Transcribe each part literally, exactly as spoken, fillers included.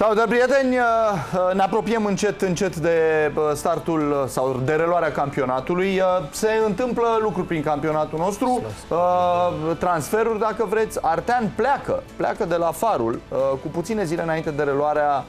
Salutare, prieteni! Ne apropiem încet, încet de startul sau de reluarea campionatului. Se întâmplă lucruri prin campionatul nostru, transferuri, dacă vreți. Artean pleacă, pleacă de la Farul cu puține zile înainte de reluarea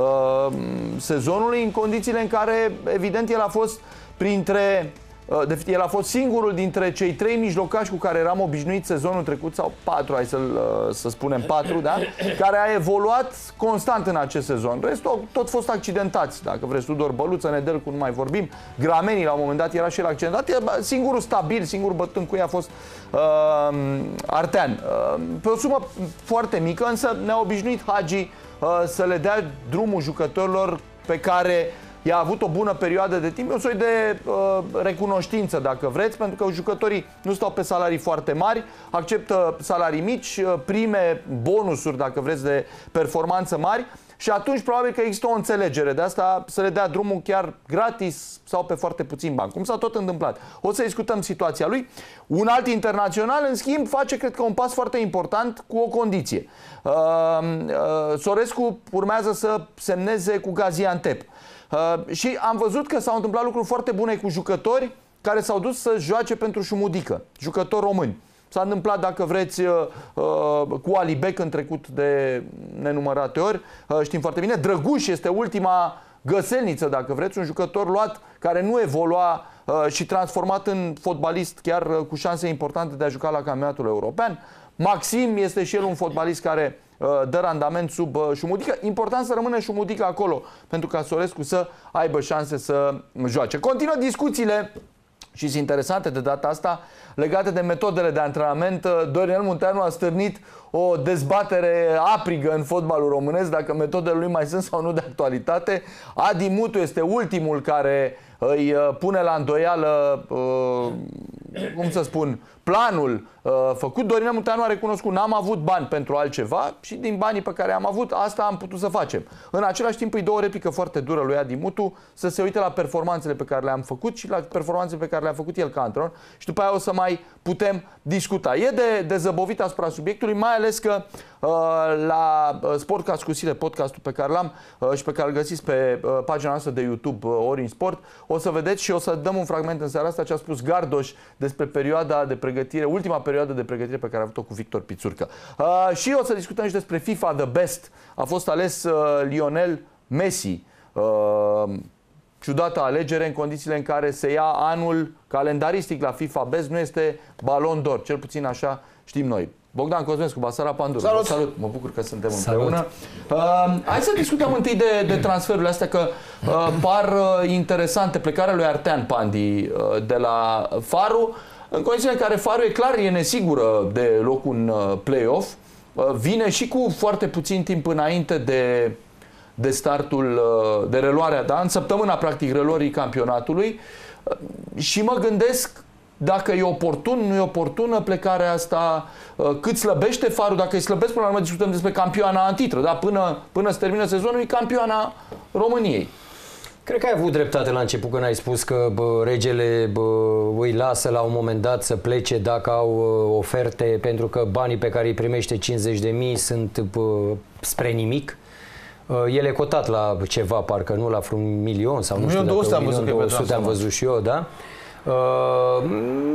sezonului, în condițiile în care, evident, el a fost printre... De fapt, el a fost singurul dintre cei trei mijlocași cu care eram obișnuit sezonul trecut, sau patru, hai să, să spunem patru, da? Care a evoluat constant în acest sezon. Restul au tot fost accidentați, dacă vreți, Tudor Băluță, Nedelcu, nu mai vorbim, Gramenii la un moment dat era și el accidentat. Singurul stabil, singurul bătând cu ea a fost uh, Artean. Uh, pe o sumă foarte mică, însă ne-a obișnuit Hagi uh, să le dea drumul jucătorilor pe care i-a avut o bună perioadă de timp, un soi de uh, recunoștință, dacă vreți, pentru că jucătorii nu stau pe salarii foarte mari, acceptă salarii mici, prime, bonusuri, dacă vreți, de performanță mari, și atunci probabil că există o înțelegere de asta, să le dea drumul chiar gratis sau pe foarte puțin bani, cum s-a tot întâmplat. O să discutăm situația lui. Un alt internațional, în schimb, face, cred că, un pas foarte important cu o condiție. Uh, uh, Sorescu urmează să semneze cu Gaziantep. Uh, și am văzut că s-au întâmplat lucruri foarte bune cu jucători care s-au dus să joace pentru Șumudică, jucători români. S-a întâmplat, dacă vreți, uh, cu Ali Bec în trecut de nenumărate ori, uh, știm foarte bine. Drăguș este ultima găselniță, dacă vreți, un jucător luat care nu evolua uh, și transformat în fotbalist chiar uh, cu șanse importante de a juca la campionatul european. Maxim este și el un fotbalist care dă randament sub Șumudică. Important să rămână Șumudică acolo pentru ca Sorescu să aibă șanse să joace. Continuă discuțiile și sunt interesante de data asta legate de metodele de antrenament. Dorinel Munteanu a stârnit o dezbatere aprigă în fotbalul românesc dacă metodele lui mai sunt sau nu de actualitate. Adi Mutu este ultimul care îi pune la îndoială, cum să spun, planul uh, făcut. Dorinel Munteanu a recunoscut: n-am avut bani pentru altceva și din banii pe care am avut, asta am putut să facem. În același timp îi dă o replică foarte dură lui Adi Mutu să se uite la performanțele pe care le-am făcut și la performanțele pe care le-a făcut el ca antrenor și după aia o să mai putem discuta. E de, de zăbovit asupra subiectului, mai ales că uh, la Sportcast cu Sile, podcastul pe care l-am uh, și pe care îl găsiți pe uh, pagina noastră de YouTube uh, Orange Sport, o să vedeți și o să dăm un fragment în seara asta ce a spus Gardoș despre perioada de pregătire, ultima perioadă de pregătire pe care a avut-o cu Victor Pițurcă. Uh, și o să discutăm și despre FIFA The Best. A fost ales uh, Lionel Messi. Uh, ciudată alegere în condițiile în care se ia anul calendaristic la FIFA Best, nu este Ballon d'Or, cel puțin așa știm noi. Bogdan Cosmescu, Basara Panduru. Salut! Salut! Mă bucur că suntem Salut. împreună. Uh, hai să discutăm întâi de, de transferurile astea, că uh, par uh, interesante. Plecarea lui Artean Pandi uh, de la Faru, în condițiile în care Faru e clar, e nesigură de locul în uh, play-off. Uh, vine și cu foarte puțin timp înainte de, de startul, uh, de reluarea, da? În săptămâna, practic, reluării campionatului. Uh, și mă gândesc dacă e oportun, nu e oportună plecarea asta, cât slăbește Farul, dacă îi slăbesc, până la urmă discutăm despre campioana în titră, da? Până, până se termină sezonul, e campioana României. Cred că ai avut dreptate la început când ai spus că bă, regele bă, îi lasă la un moment dat să plece dacă au uh, oferte, pentru că banii pe care îi primește cincizeci de mii sunt bă, spre nimic. Uh, el e cotat la ceva, parcă nu la vreun milion sau nu știu, două sute am văzut, două sute am văzut și eu, da? Uh,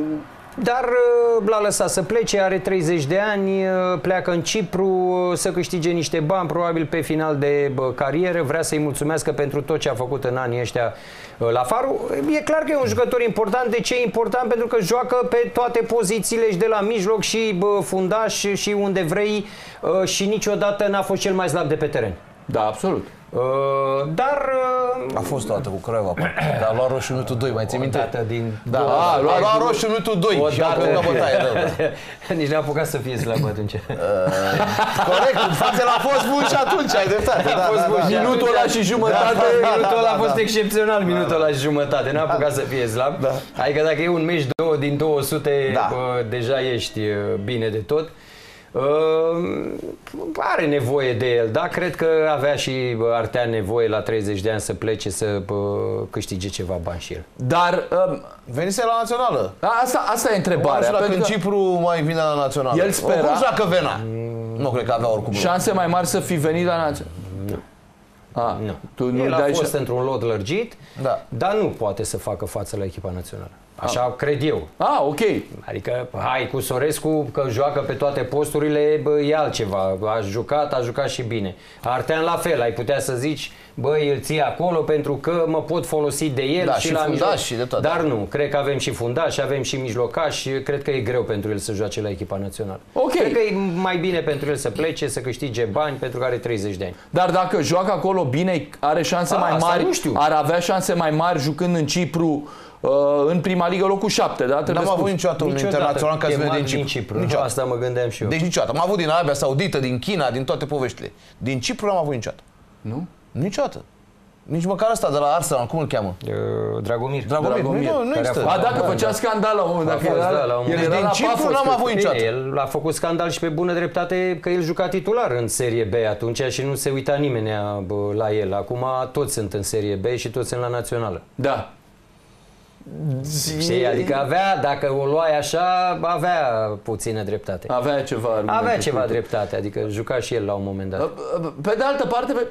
dar uh, l-a lăsat să plece, are treizeci de ani, uh, pleacă în Cipru uh, să câștige niște bani, probabil pe final de uh, carieră, vrea să-i mulțumească pentru tot ce a făcut în anii ăștia uh, la Faru. E clar că e un jucător important. De ce e important? Pentru că joacă pe toate pozițiile și de la mijloc și uh, fundaș și unde vrei uh, și niciodată n-a fost cel mai slab de pe teren. Da, absolut. Uh, dar uh, a fost toată cu Craiova, dar a luat roșu minutul doi, mai ții minte? Din da, a, a luat, luat roșu minutul doi și a apucat bătaie. Nici n-a apucat să fie slab atunci. Uh, corect, în față l-a fost bun și atunci, ai dreptate. Da, da, da, da, minutul ăla și jumătate, da, da, minutul ăla a fost excepțional, minutul ăla și jumătate, n-a apucat să fie slab. Da. Adică dacă e un meci două din două sute, da. bă, deja ești bine de tot. Uh, are nevoie de el, da? Cred că avea și Artean nevoie la treizeci de ani să plece să uh, câștige ceva bani și el. Dar uh, venise la națională. Asta, asta e întrebarea. Dacă în Cipru mai vine la națională. El spera. Oricum joacă Vena. Mm. Nu cred că avea oricum. Șanse mai mari să fi venit la națională. Nu. A, Nu. tu nu El a dai fost și... într-un lot lărgit, Da. dar nu poate să facă față la echipa națională. Așa a. cred eu. Ah, ok. Adică, hai, cu Sorescu, că joacă pe toate posturile, bă, e altceva. A jucat, a jucat și bine. Artean la fel, ai putea să zici, băi, îl ții acolo pentru că mă pot folosi de el Da, și, și la fundaș mijloc. și de toate. Dar nu, cred că avem și fundași, avem și mijlocași, cred că e greu pentru el să joace la echipa națională. Ok. Cred că e mai bine pentru el să plece, să câștige bani, pentru că are treizeci de ani. Dar dacă joacă acolo bine, are șanse A, mai asta mari, nu știu. ar avea șanse mai mari jucând în Cipru, uh, în prima ligă, locul șapte, da? Trebuie N-am spus. avut niciodată un internațional care să vină din Cipru. Cipru. Niciodată. Asta mă gândeam și eu. Deci niciodată. Am avut din Arabia Saudită, din China, din toate poveștile. Din Cipru n-am avut niciodată. Nu? Niciodată. Nici măcar ăsta de la Arsenal, cum îl cheamă? Uh, Dragomir. Dragomir. Dragomir, Nu, nu care a există. fost- A, dacă Da, făcea da. scandal la un moment, A dacă fost, era, da, la un el moment. era Din la Cipru Pafos, n-am cred. avut niciodată. Bine, el a făcut scandal și pe bună dreptate că el juca titular în Serie B atunci și nu se uita nimeni bă, la el. Acum toți sunt în Serie B și toți sunt la Națională. Da. Știi? Adică avea, dacă o luai așa, avea puțină dreptate. Avea ceva argumente. Avea ceva uite. dreptate, adică juca și el la un moment dat. Pe de altă parte, pe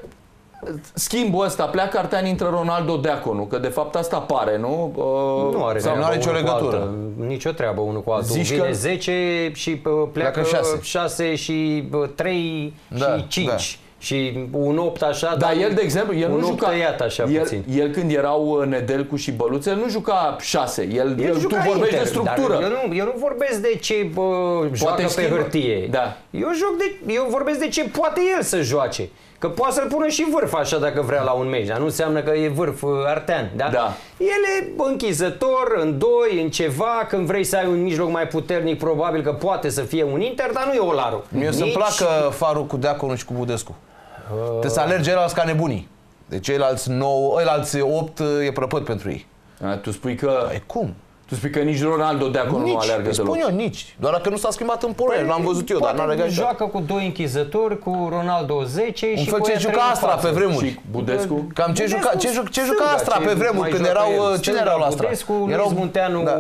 schimbul ăsta, pleacă Artean, intră Ronaldo Deaconu, că de fapt asta pare, nu? Nu are, sau treabă nu are nicio unul cu legătură. altă. Nicio treabă unul cu altul. Zici Vine că- zece și pă, pleacă șase. șase și trei Da, și cinci. da. Și un opt așa. Dar el, de exemplu, el un nu opt juca... tăiat așa el, puțin. el când erau Nedelcu și Băluț, el nu juca șase. El, el, tu juca vorbești Inter, de structură. dar Eu nu, eu nu vorbesc de ce bă, joacă pe schimbă- hârtie. Da. Eu, joc de, eu vorbesc de ce poate el să joace. Că poate să-l pună și vârf așa dacă vrea la un meci. Dar nu înseamnă că e vârf uh, Artean. Da? Da. El e închizător, în doi, în ceva. Când vrei să ai un mijloc mai puternic, probabil că poate să fie un Inter, dar nu e Olaru. Mie să-mi Nici- placă Farul cu Deaconu și cu Budescu. Trebuie să alerge ceilalți ca nebunii. De ceilalți nouă, ceilalți opt e prăpăt pentru ei. A, tu spui că E cum? tu spui că nici Ronaldo Deaconu nu Nici, aleargă îți spun deloc. eu, nici. Doar că nu s-a schimbat în Polonia, Păi, l-am văzut eu, dar poate n-a legat niciodată. joacă cu doi închizători, cu Ronaldo zece Un și fel cu ce aia juca trei în Astra față. pe vremuri. Și Budescu? Cam ce Budescu, juca, ce, juca, ce juca stânga, Astra ce pe vremuri, mai când joacă erau, el. cine Stânga, erau la Astra? Budescu, Erau Luis Munteanu da.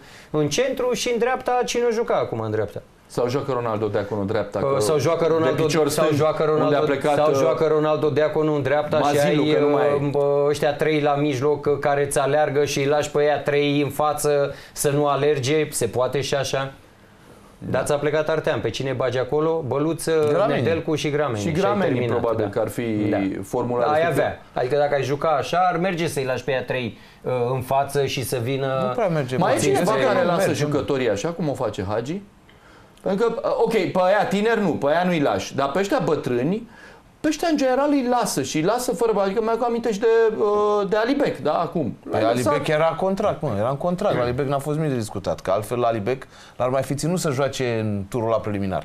în centru și în dreapta cine o juca acum în dreapta? Sau joacă Ronaldo Deaconu dreapta? că Sau joacă de Ronaldo, picior sau stâng, joacă unde a Ronaldo, plecat, sau uh, joacă Ronaldo Deaconu în dreapta Mazilu, și ai că nu mai uh, e. bă, ăștia trei la mijloc uh, care îți aleargă și îi lași pe ea trei în față să nu alerge, se poate și așa? Dar ți-a plecat Artean, pe cine bagi acolo? Băluță, Grameni. Nedelcu și Grameni. Și ai Grameni terminat, probabil da. că ar fi Da. formula Da, ai respectivă. avea. Adică dacă ai juca așa, ar merge să-i lași pe ea trei uh, în față și să vină... Nu prea merge. Mai e bă. cineva Este- care nu lasă merge, jucătorii așa, cum o face Hagi? Pentru că, ok, pe aia tineri nu, pe aia nu-i lași, dar pe ăștia bătrâni, pe ăștia în general îi lasă și îi lasă fără, adică mi-aduc aminte și de, uh, de Alibec, da, acum. Păi Alibec era contract, mă, era în contract. La Alibec n-a fost nimic de discutat, că altfel la Alibec l-ar mai fi ținut să joace în turul la preliminar.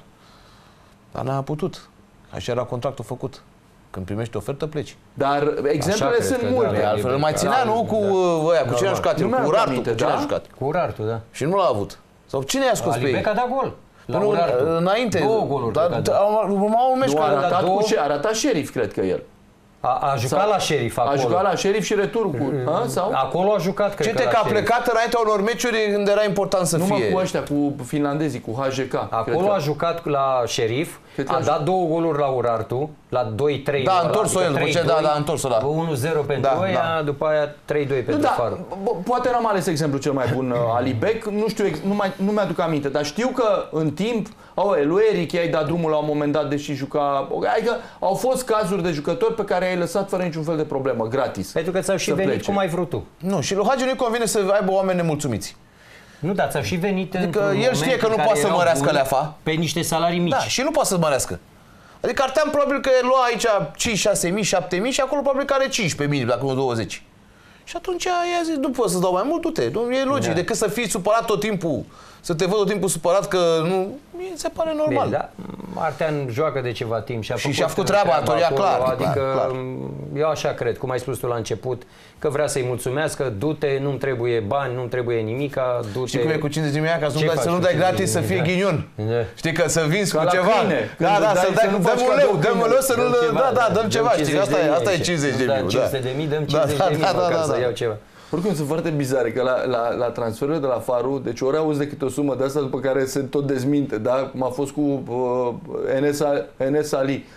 Dar n-a putut. Așa era contractul făcut. Când primești ofertă, pleci. Dar exemplele cred sunt că multe. da, Păi altfel îl mai ținea, Da, nu cu da. uh, ăia, cu cine a Normal. jucat el, Nu mi-aduc cu Urartu, aminte, cu cine da? a jucat. Cu Urartu, da. Și nu l-a avut. Sau cine i-a scos pe ei? Alibec a dat gol. La Până Urartu. înainte. Două goluri. Dar cred că a dat. au urma un meci Nu, a care... ratat, două- cu, șe- a ratat șerif, cred că el. A, a jucat Sau- la Sheriff acolo. A jucat la șerif și returul cu... A, sau? Acolo a jucat, cred Cite că, că la a Sheriff. plecat înaintea unor meciuri când era important să Nu mă fie. cu ăștia, cu finlandezii, cu H J K. cred Acolo că. a jucat la Sheriff, Cred că a a dat două goluri la Urartu, la doi trei. Da, a ăla, întors-o adică el, după ce- trei doi, da, da, a întors-o, da. unu zero pentru Da, ăia, da. după aia trei doi Nu, pentru da, Farul. b- poate n-am ales exemplu cel mai bun, uh, Alibec, nu știu, ex- nu, mai, nu mi-aduc aminte, dar știu că în timp, oh, lui Eric i-ai dat drumul la un moment dat, deși juca, adică au fost cazuri de jucători pe care i-ai lăsat fără niciun fel de problemă, gratis. Pentru că ți-au și Să venit plece. cum ai vrut tu. Nu, și lui Hagi nu-i convine să aibă oameni nemulțumiți. Nu, dar ți-au și venit Adică într-un el știe moment că în nu care poate să erau mărească buni leafa. pe niște salarii mici. Da, și nu poate să mărească. Adică Artean probabil că lua aici cinci șase mii, șapte mii și acolo probabil că are cincisprezece mii, dacă nu douăzeci. Și atunci i-a zis, nu poți să-ți dau mai mult, du-te. E logic, Da. decât să fii supărat tot timpul, să te văd tot timpul supărat că nu, mi se pare normal. Bine, da. Artean joacă de ceva timp și a Și făcut, și-a făcut treaba, Toria, acolo, clar, Adică clar, clar. eu așa cred, cum ai spus tu la început, că vrea să-i mulțumească, du-te, nu-mi trebuie bani, nu-mi trebuie nimica, du-te. Și cum e cu cincizeci de mii, ca să nu, Ce dai, faci să nu cu dai cincizeci de gratis, să mii? fie Da. ghinion. Da. Știi că să vinzi Ca cu la ceva. câine, când Da, da, dai să să dai, nu dăm faci un cadou leu, dăm un leu să nu, Dăm ceva, da, da, dăm dăm ceva, știi, cincizeci asta de e, mii, asta e așa. cincizeci de Da, mii. cinci sute de mii, dăm cincizeci de mii măcar să iau ceva. Oricum sunt foarte bizare că la, la, la transferul de la Faru, deci ori auzi de câte o sumă de asta după care se tot dezminte, da? Cum a fost cu uh, Enes, Enes Ali.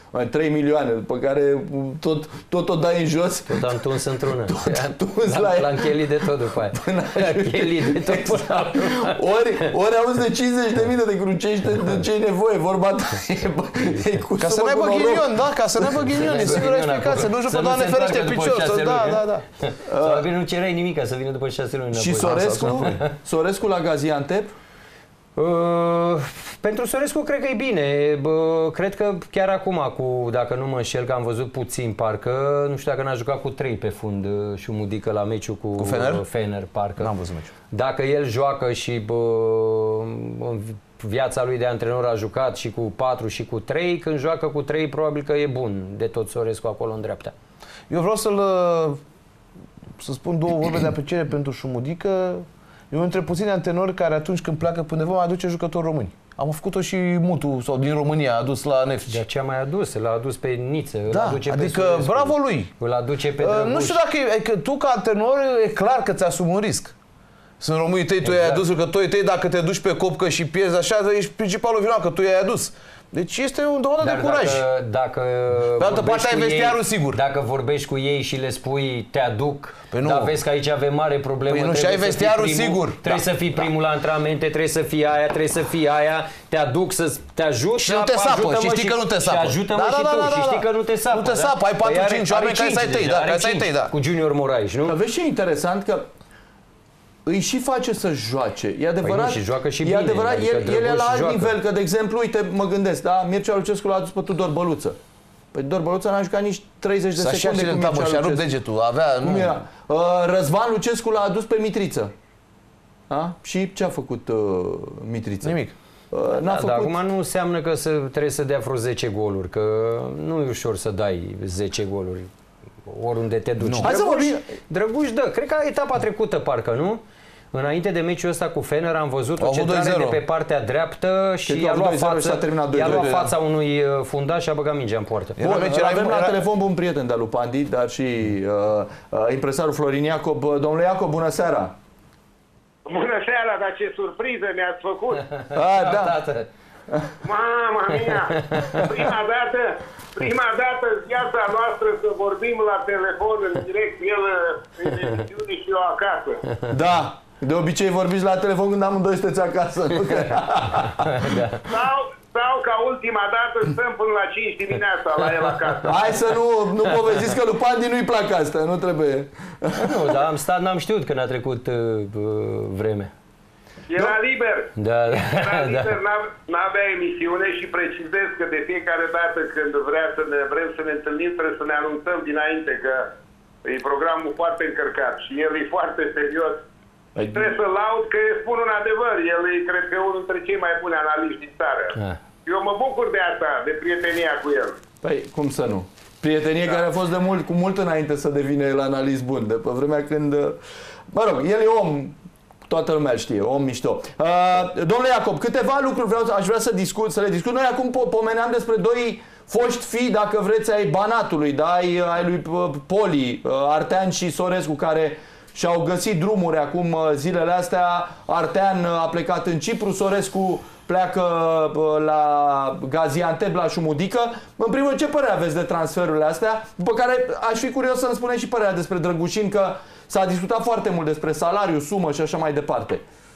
trei milioane, după care tot, tot o dai în jos. Tot am tuns într-una. L-am chelit de tot după aia. L-am chelit de tot. Exact. Ori, ori auzi de cincizeci de mii de crucești de ce-i nevoie, vorba ta. E, e cu ca să n-aibă ghinion, da, ca să n-aibă ghinion, e singura explicație. Nu știu, Doamne ferește picior. Da, da, da. Sau bine nu cerai nimic ca să vină după șase luni. Și Sorescu? Sorescu la Gaziantep? Uh, pentru Sorescu cred că e bine. Bă, cred că chiar acum, cu, dacă nu mă înșel, că am văzut puțin, parcă, nu știu dacă n-a jucat cu trei pe fund și Mudică la meciul cu, cu Fener? Fener, parcă. N-am văzut meciul. Dacă el joacă și bă, în viața lui de antrenor a jucat și cu patru și cu trei, când joacă cu trei probabil că e bun de tot Sorescu acolo în dreapta. Eu vreau să-l să spun două vorbe de apreciere pentru Șumudică. E unul dintre puțini antrenori care atunci când pleacă pe undeva mai aduce jucători români. Am făcut-o și Mutu, sau din România, a adus la Nefci. De aceea mai adus, l-a adus pe Niță, da, îl aduce adică pe Sorescu, bravo lui. Îl aduce pe uh, Nu știu dacă e, că tu ca antrenor e clar că ți-asumi un risc. Sunt românii tăi, tu exact. i-ai adus jucătorii tăi, dacă te duci pe copcă și pierzi așa, ești principalul vinovat, că tu i-ai adus. Deci este un dovadă de curaj. Dacă, dacă pe altă parte ai vestiarul, sigur. Dacă vorbești cu ei și le spui te aduc, păi nu. Dar vezi că aici avem mare problemă. Păi nu, și ai vestiarul, primul, sigur. Trebuie da. să fii primul da. la antrenamente, trebuie să fii aia, trebuie să fii aia, te aduc să te ajut și nu te sapă, și știi că nu te sapă. Și ajută-mă da, și da, tu, da, da, da, și știi că nu te sapă. Nu te sapă, ai patru cinci oameni care să ai tăi, da, care să ai tăi, da. Cu Junior Moraes, nu? Vezi ce e interesant că îi și face să joace. E adevărat, păi nu, și joacă și e bine, adevărat, adică el, el e la alt joacă. nivel, că de exemplu, uite, mă gândesc, da, Mircea Lucescu l-a adus pe Tudor Băluță. Păi Tudor Băluță n-a jucat nici treizeci de secunde cu Mircea Lucescu. Și-a rupt degetul, avea, Cum nu. era? Uh, Răzvan Lucescu l-a adus pe Mitriță. Da? Și ce a făcut uh, Mitriță? Nimic. Uh, n-a da, făcut... Dar acum nu înseamnă că să, trebuie să dea vreo zece goluri, că nu e ușor să dai zece goluri oriunde te duci. Nu. Hai să vorbim. Drăguș dă. Cred că etapa trecută, parcă, nu? Înainte de meciul ăsta cu Fener am văzut o centrare de pe partea dreaptă și i-a luat, față, i-a luat fața unui fundaș și a băgat mingea în poartă. Bun, avem la telefon bun prieten de-a lui Pandi, dar și uh, uh, impresarul Florin Iacob. Domnule Iacob, bună seara! Bună seara, dar ce surpriză mi-ați făcut! A, da. Mama mia! Prima dată, prima dată în viața noastră să vorbim la telefon în direct, el în emisiune și eu acasă. Da, de obicei vorbiți la telefon când amândoi sunteți acasă, nu? Da. Sau, sau ca ultima dată stăm până la cinci dimineața la el acasă. Hai să nu, nu povestiți că lui Pandi nu-i plac asta, nu trebuie. Nu, dar am stat, n-am știut când a trecut uh, vreme. Era liber. Da, da, Era liber, da. n-avea emisiune și precizez că de fiecare dată când vrea să ne vrem să ne întâlnim, trebuie să ne anunțăm dinainte că e programul foarte încărcat și el e foarte serios. Și trebuie să laud că spun un adevăr. El e, cred că, unul dintre cei mai buni analiști din țară. Ah. Eu mă bucur de asta, de prietenia cu el. Păi, cum să nu? Prietenie da. care a fost de mult, cu mult înainte să devină el analist bun. De pe vremea când... Mă rog, el e om... Toată lumea știe, om mișto. Uh, domnule Iacob, câteva lucruri vreau, aș vrea să discut, să le discut. Noi acum pomeneam despre doi foști fii, dacă vreți, ai Banatului, da? ai, ai lui Poli, Artean și Sorescu, care și-au găsit drumuri acum zilele astea. Artean a plecat în Cipru, Sorescu pleacă la Gaziantep, la Șumudică. În primul rând, ce părere aveți de transferurile astea? După care aș fi curios să-mi spuneți și părerea despre Drăgușin, că s-a discutat foarte mult despre salariu, sumă și așa mai departe.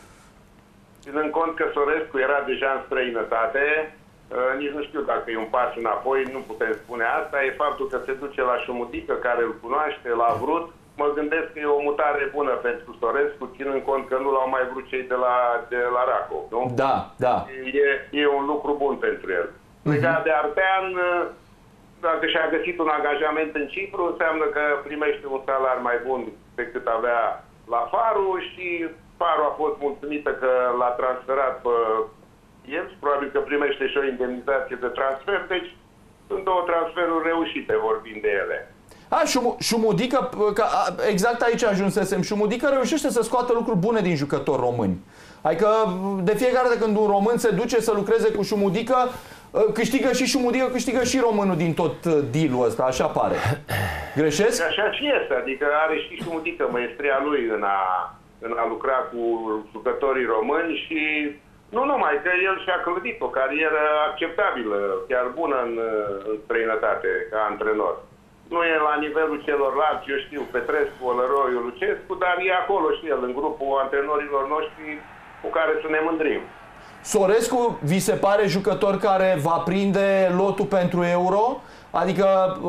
Ținând cont că Sorescu era deja în străinătate, nici nu știu dacă e un pas înapoi, nu putem spune asta. E faptul că se duce la Șumudică, care îl cunoaște, l-a vrut. Mă gândesc că e o mutare bună pentru Sorescu, ținând cont că nu l-au mai vrut cei de la, de la Racov, nu? Da, da. E, e un lucru bun pentru el. Legat uh-huh. de Artean, dacă și-a găsit un angajament în Cipru, înseamnă că primește un salar mai bun decât avea la Faru și Faru a fost mulțumită că l-a transferat pe el și probabil că primește și o indemnizație de transfer, deci sunt două transferuri reușite vorbind de ele. A, Șumudică, exact aici ajunsesem, Șumudică reușește să scoată lucruri bune din jucători români. Adică de fiecare dată când un român se duce să lucreze cu Șumudică, câștigă și Șumudică, câștigă și românul din tot deal-ul ăsta, așa pare. Greșesc? Așa și este, adică are și Șumudică maestria lui în a, în a lucra cu jucătorii români și Nu numai, că el și-a clădit o carieră acceptabilă, chiar bună în, în străinătate, ca antrenor. Nu e la nivelul celorlalți, eu știu, Petrescu, Olăroiu, Lucescu, dar e acolo și el, în grupul antrenorilor noștri cu care să ne mândrim. Sorescu vi se pare jucător care va prinde lotul pentru Euro? Adică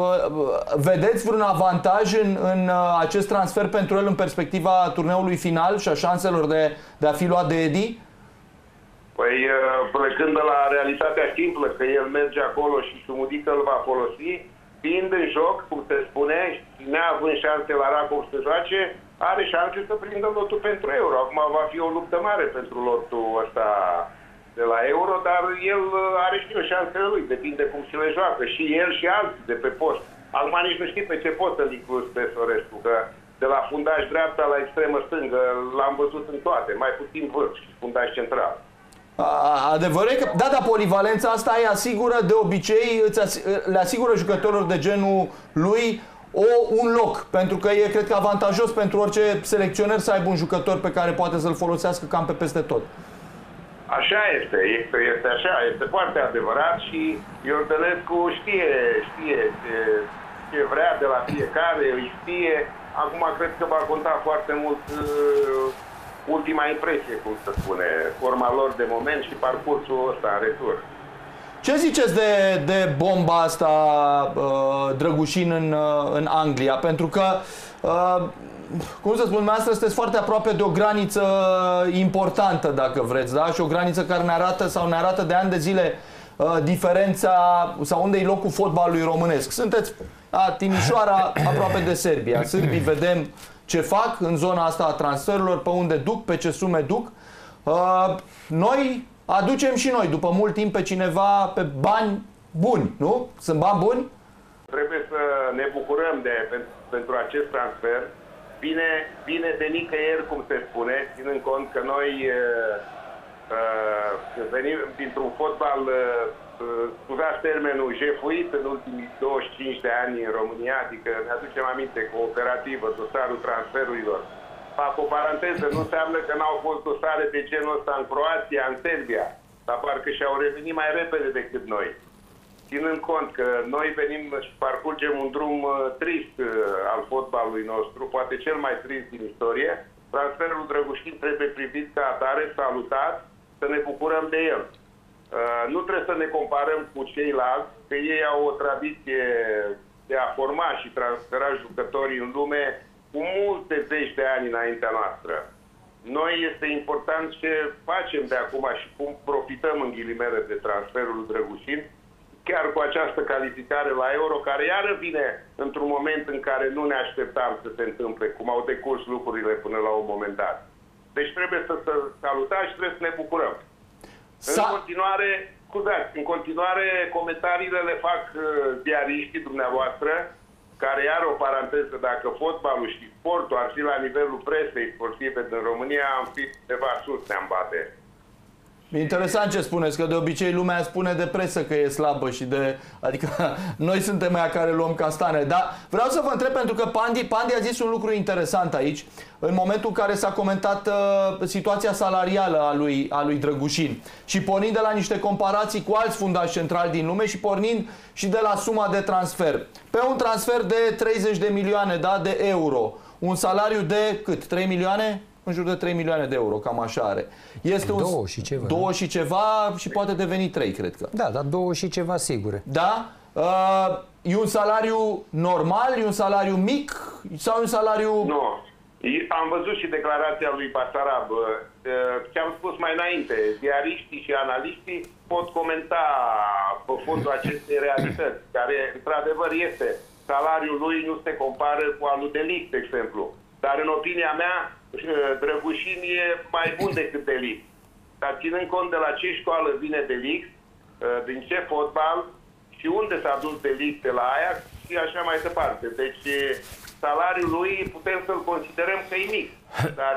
vedeți vreun avantaj în, în acest transfer pentru el în perspectiva turneului final și a șanselor de, de a fi luat de Edi? Păi, plecând de la realitatea simplă, că el merge acolo și Șumudică îl va folosi, fiind în joc, cum se spune, și neavând șanse la Racov să joace, are șanse să prindă lotul pentru Euro. Acum va fi o luptă mare pentru lotul ăsta de la Euro, dar el are și o șansele lui, depinde cum se le joacă. Și el și alții de pe post. Acum nici nu știi pe ce post să-l inclus pe Sorescu, că de la fundaș dreapta la extremă stângă l-am văzut în toate, mai puțin vârf și fundaș central. Adevărul e că, da, dar polivalența asta îi asigură de obicei, îți le asigură jucătorilor de genul lui o, un loc, pentru că e, cred că, avantajos pentru orice selecționer să aibă un jucător pe care poate să-l folosească cam pe peste tot. Așa este, este, este așa, este foarte adevărat și Iordănescu știe, știe ce, ce vrea de la fiecare, îi știe. Acum cred că va conta foarte mult uh, ultima impresie, cum se spune, forma lor de moment și parcursul ăsta în retur. Ce ziceți de, de bomba asta, uh, Drăgușin, în, uh, în Anglia? Pentru că, uh, cum să spun, dumneavoastră sunteți foarte aproape de o graniță importantă, dacă vreți, da? Și o graniță care ne arată sau ne arată de ani de zile uh, diferența sau unde e locul fotbalului românesc. Sunteți a, Timișoara, aproape de Serbia. Sârbii vedem ce fac în zona asta a transferurilor, pe unde duc, pe ce sume duc. Uh, noi aducem și noi, după mult timp, pe cineva pe bani buni, nu? Sunt bani buni? Trebuie să ne bucurăm de, pentru, pentru acest transfer. Bine, bine de nicăieri, cum se spune, ținând cont că noi uh, uh, venim dintr-un fotbal, uh, scuzați termenul, jefuit în ultimii douăzeci și cinci de ani în România, adică ne aducem aminte, cooperativă, dosarul transferurilor. Fac o paranteză, nu înseamnă că n-au fost dosare de genul ăsta în Croația, în Serbia, dar parcă și-au revenit mai repede decât noi. Ținând cont că noi venim și parcurgem un drum uh, trist uh, al fotbalului nostru, poate cel mai trist din istorie, transferul Drăgușin trebuie privit ca atare, salutat, să ne bucurăm de el. Uh, nu trebuie să ne comparăm cu ceilalți, că ei au o tradiție de a forma și transfera jucătorii în lume cu multe zeci de ani înaintea noastră. Noi este important ce facem de acum și cum profităm în ghilimele de transferul Drăgușin, chiar cu această calificare la Euro, care iară vine într-un moment în care nu ne așteptam să se întâmple, cum au decurs lucrurile până la un moment dat. Deci trebuie să se salutăm și trebuie să ne bucurăm. În continuare, scuzați, în continuare comentariile le fac uh, ziariștii dumneavoastră, care iar o paranteză, dacă fotbalul și sportul ar fi la nivelul presei sportive din România, am fi ceva sus, ne-am bate. Interesant ce spuneți, că de obicei lumea spune de presă că e slabă și de... Adică noi suntem aia care luăm castane. Dar vreau să vă întreb, pentru că Pandi, Pandi a zis un lucru interesant aici, în momentul în care s-a comentat uh, situația salarială a lui, a lui Drăgușin. Și pornind de la niște comparații cu alți fundași centrali din lume și pornind și de la suma de transfer. Pe un transfer de treizeci de milioane, da, de euro. Un salariu de cât? trei milioane? În jur de trei milioane de euro, cam așa are. Este două un, și ceva. Două și ceva și poate deveni trei, cred că. Da, dar două și ceva sigure. Da? Uh, e un salariu normal? E un salariu mic? Sau un salariu... Nu. Am văzut și declarația lui Basarab. Ce am spus mai înainte, ziariștii și analiștii pot comenta pe fondul acestei realități, care într-adevăr este. Salariul lui nu se compară cu al lui De Ligt, de exemplu. Dar în opinia mea, Drăgușin e mai bun decât De Ligt. Dar ținând cont de la ce școală vine De Ligt, din ce fotbal și unde s-a dus De Ligt de la Ajax și așa mai departe. Deci salariul lui putem să-l considerăm că e mic. Dar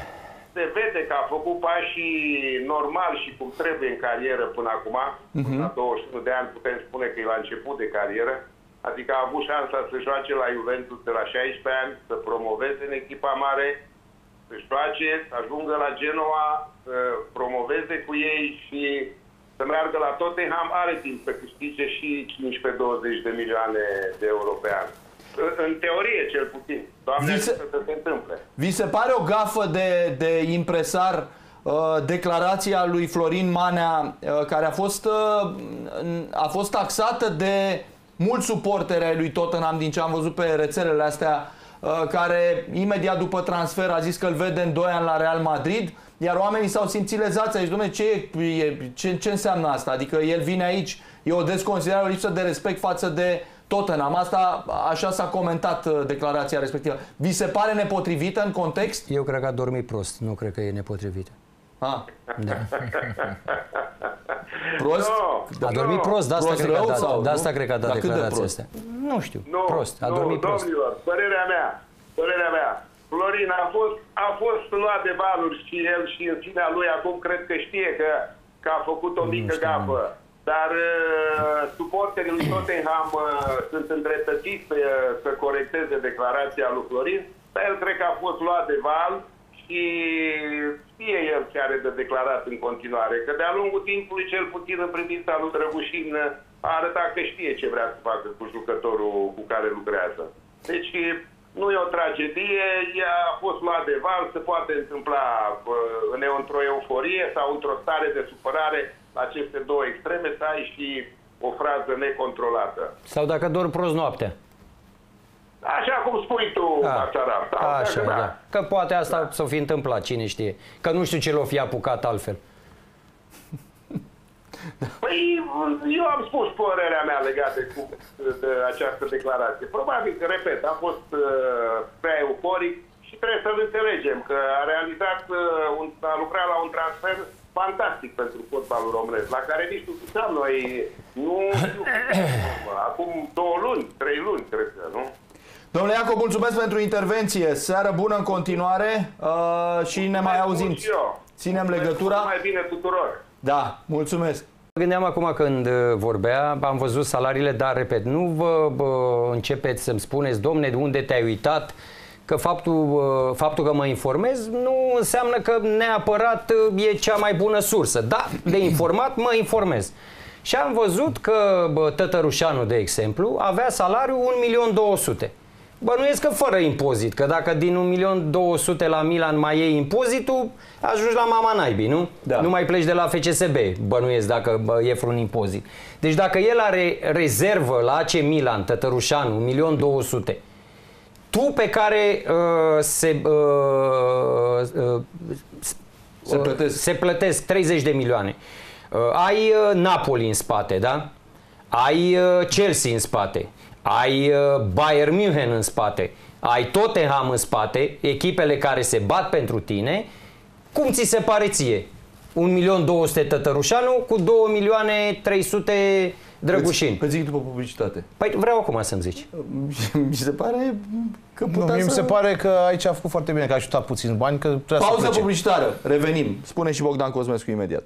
se vede că a făcut pașii normal și cum trebuie în carieră până acum. Uh-huh. La douăzeci și unu de ani putem spune că e la început de carieră. Adică a avut șansa să joace la Juventus de la șaisprezece ani, să promoveze în echipa mare. să-și joace, să ajungă la Genoa, să promoveze cu ei și să meargă la Tottenham, are timp să câștige și cincisprezece douăzeci de milioane de euro pe an. În teorie, cel puțin. Doamne, Vi se, să se întâmple. Vi se pare o gafă de, de impresar uh, declarația lui Florin Manea, uh, care a fost, uh, a fost taxată de mulți suporteri ai lui Tottenham, din ce am văzut pe rețelele astea, uh, care imediat după transfer a zis că îl vede în doi ani la Real Madrid, iar oamenii s-au simțit lezați aici. Dom'le, ce, e, ce, ce înseamnă asta? Adică el vine aici, e o desconsiderare, o lipsă de respect față de Tottenham. Asta, așa s-a comentat uh, declarația respectivă. Vi se pare nepotrivită în context? Eu cred că a dormit prost, nu cred că e nepotrivită. Ah. Da. Prost? No, A dormit no. prost, de asta, Prost cred, că rău a dat, sau de nu? asta cred că a dat Dar cât de declarația prost? asta. Nu știu, Nu, prost, a nu, dormit prost. domnilor, părerea mea, părerea mea, Florin a fost, a fost luat de valuri și el și în sinea lui acum cred că știe că, că a făcut o mică gafă. Dar uh, suporterii lui Tottenham uh, sunt îndreptățiți uh, să corecteze declarația lui Florin, dar el cred că a fost luat de val și știe el ce are de declarat în continuare. Că de-a lungul timpului, cel puțin în privința lui Drăgușin, a arătat că știe ce vrea să facă cu jucătorul cu care lucrează. Deci nu e o tragedie, ea a fost luat de val, se poate întâmpla uh, într-o euforie sau într-o stare de supărare la aceste două extreme, să ai și o frază necontrolată. Sau dacă dormi prost noaptea. Așa cum spui tu, Mațaraf. Așa, da. da. Că poate asta da. s-o fi întâmplat, cine știe. Că nu știu ce l-o fi apucat altfel. Păi, eu am spus părerea mea legată de, de această declarație. Probabil că, repet, a fost uh, prea euforic și trebuie să-l înțelegem că a realizat, uh, un, a lucrat la un transfer fantastic pentru fotbalul românesc, la care nici nu știam noi, nu știu, acum două luni, trei luni, cred că, nu? Domnule Iacob, mulțumesc pentru intervenție. Seară bună în continuare uh, și ne mai auzim. Ținem legătura. Mai bine tuturor. Da, mulțumesc. Gândeam acum când vorbea, am văzut salariile, dar, repet, nu vă bă, începeți să-mi spuneți, domne, de unde te-ai uitat, că faptul, faptul că mă informez nu înseamnă că neapărat e cea mai bună sursă. Da, de informat mă informez. Și am văzut că bă, Tătărușanu, de exemplu, avea salariu un milion două sute. Bănuiesc că fără impozit, că dacă din un milion două sute la Milan mai iei impozitul, ajungi la mama naibii, nu? Da. Nu mai pleci de la F C S B, bănuiesc, dacă bă, e vreun impozit. Deci dacă el are rezervă la A C Milan, Tătărușanu, un milion două sute, tu pe care uh, se, uh, uh, se, plătesc. se plătesc treizeci de milioane, uh, ai uh, Napoli în spate, da? Ai uh, Chelsea în spate, ai uh, Bayern München în spate, ai Tottenham în spate, echipele care se bat pentru tine, cum ți se pare ție? un milion două sute Tătărușanu cu două milioane trei sute Drăgușin. Îți zic după publicitate. Păi vreau acum să-mi zici. Mi se pare că putea nu, mie să... mi se pare că aici a făcut foarte bine, că a ajutat puțin bani, că pauză publicitară. Revenim. Spune și Bogdan Cosmescu imediat.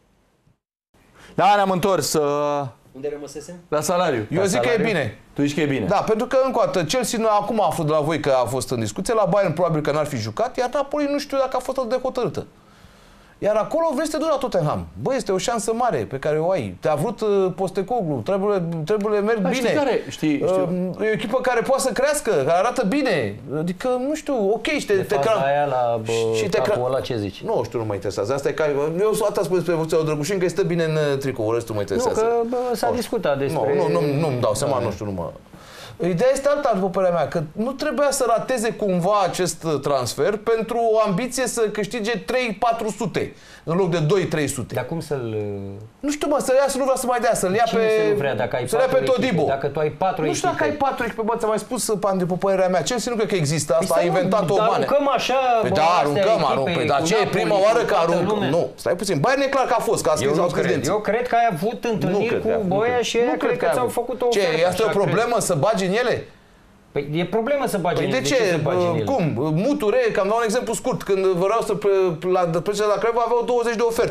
Da, ne-am întors. Uh... Unde rămăsesem? La salariu. Eu la zic salariu. că e bine. Tu zici că e bine. Da, pentru că, încă o dată, Chelsea nu, acum aflu de la voi că a fost în discuție, la Bayern probabil că n-ar fi jucat, iar Napoli nu știu dacă a fost atât de hotărâtă. Iar acolo vrei să te duci la Tottenham. Bă, este o șansă mare pe care o ai. Te-a vrut uh, Postecoglou, trebuie, trebuie merg da, bine. Știi care? Știi, știu. Uh, e o echipă care poate să crească, care arată bine. Adică, nu știu, ok, și te, de te faza aia la bă, și te capul ăla, ce zici? Nu știu, nu mă interesează. Asta e ca... Eu sunt atât spus despre Vârțeau Drăgușin că este bine în tricou, restul mă interesează. Nu, că s-a discutat despre... Nu, nu, nu, nu-mi dau seama, nu știu, nu mă... Ideea este alta, după părerea mea, că nu trebuia să rateze cumva acest transfer pentru o ambiție să câștige trei patru sute în loc de doi trei sute. Dar cum să-l... Nu știu, mă, să-l ia, să nu vrea să mai dea, să-l ia Cine pe... să nu vrea, dacă ai să-l ia pe Todibo. echipe, dacă tu ai patru Nu știu echipe. dacă ai patru echipe, bă, ți-am mai spus, Pandi, după părerea mea. Chelsea nu cred că există, asta Păi a inventat o dar bane. aruncăm așa, Păi bă, da, aruncăm, echipe, aruncăm. Păi dar ce e prima oară că aruncăm? Nu, stai puțin. Bayern e clar că a fost, că a scris, eu, au nu scris cred. denții. eu cred că ai avut întâlniri cu Boia și ei cred că ți-au făcut o Ce, este o problemă să bagi în ele? Păi e problemă să bagi Păi în de ele. ce? De ce să bagi în ele? Cum? Muture, că am dat un exemplu scurt. Când vreau să plece la Craiova, aveau douăzeci de oferte.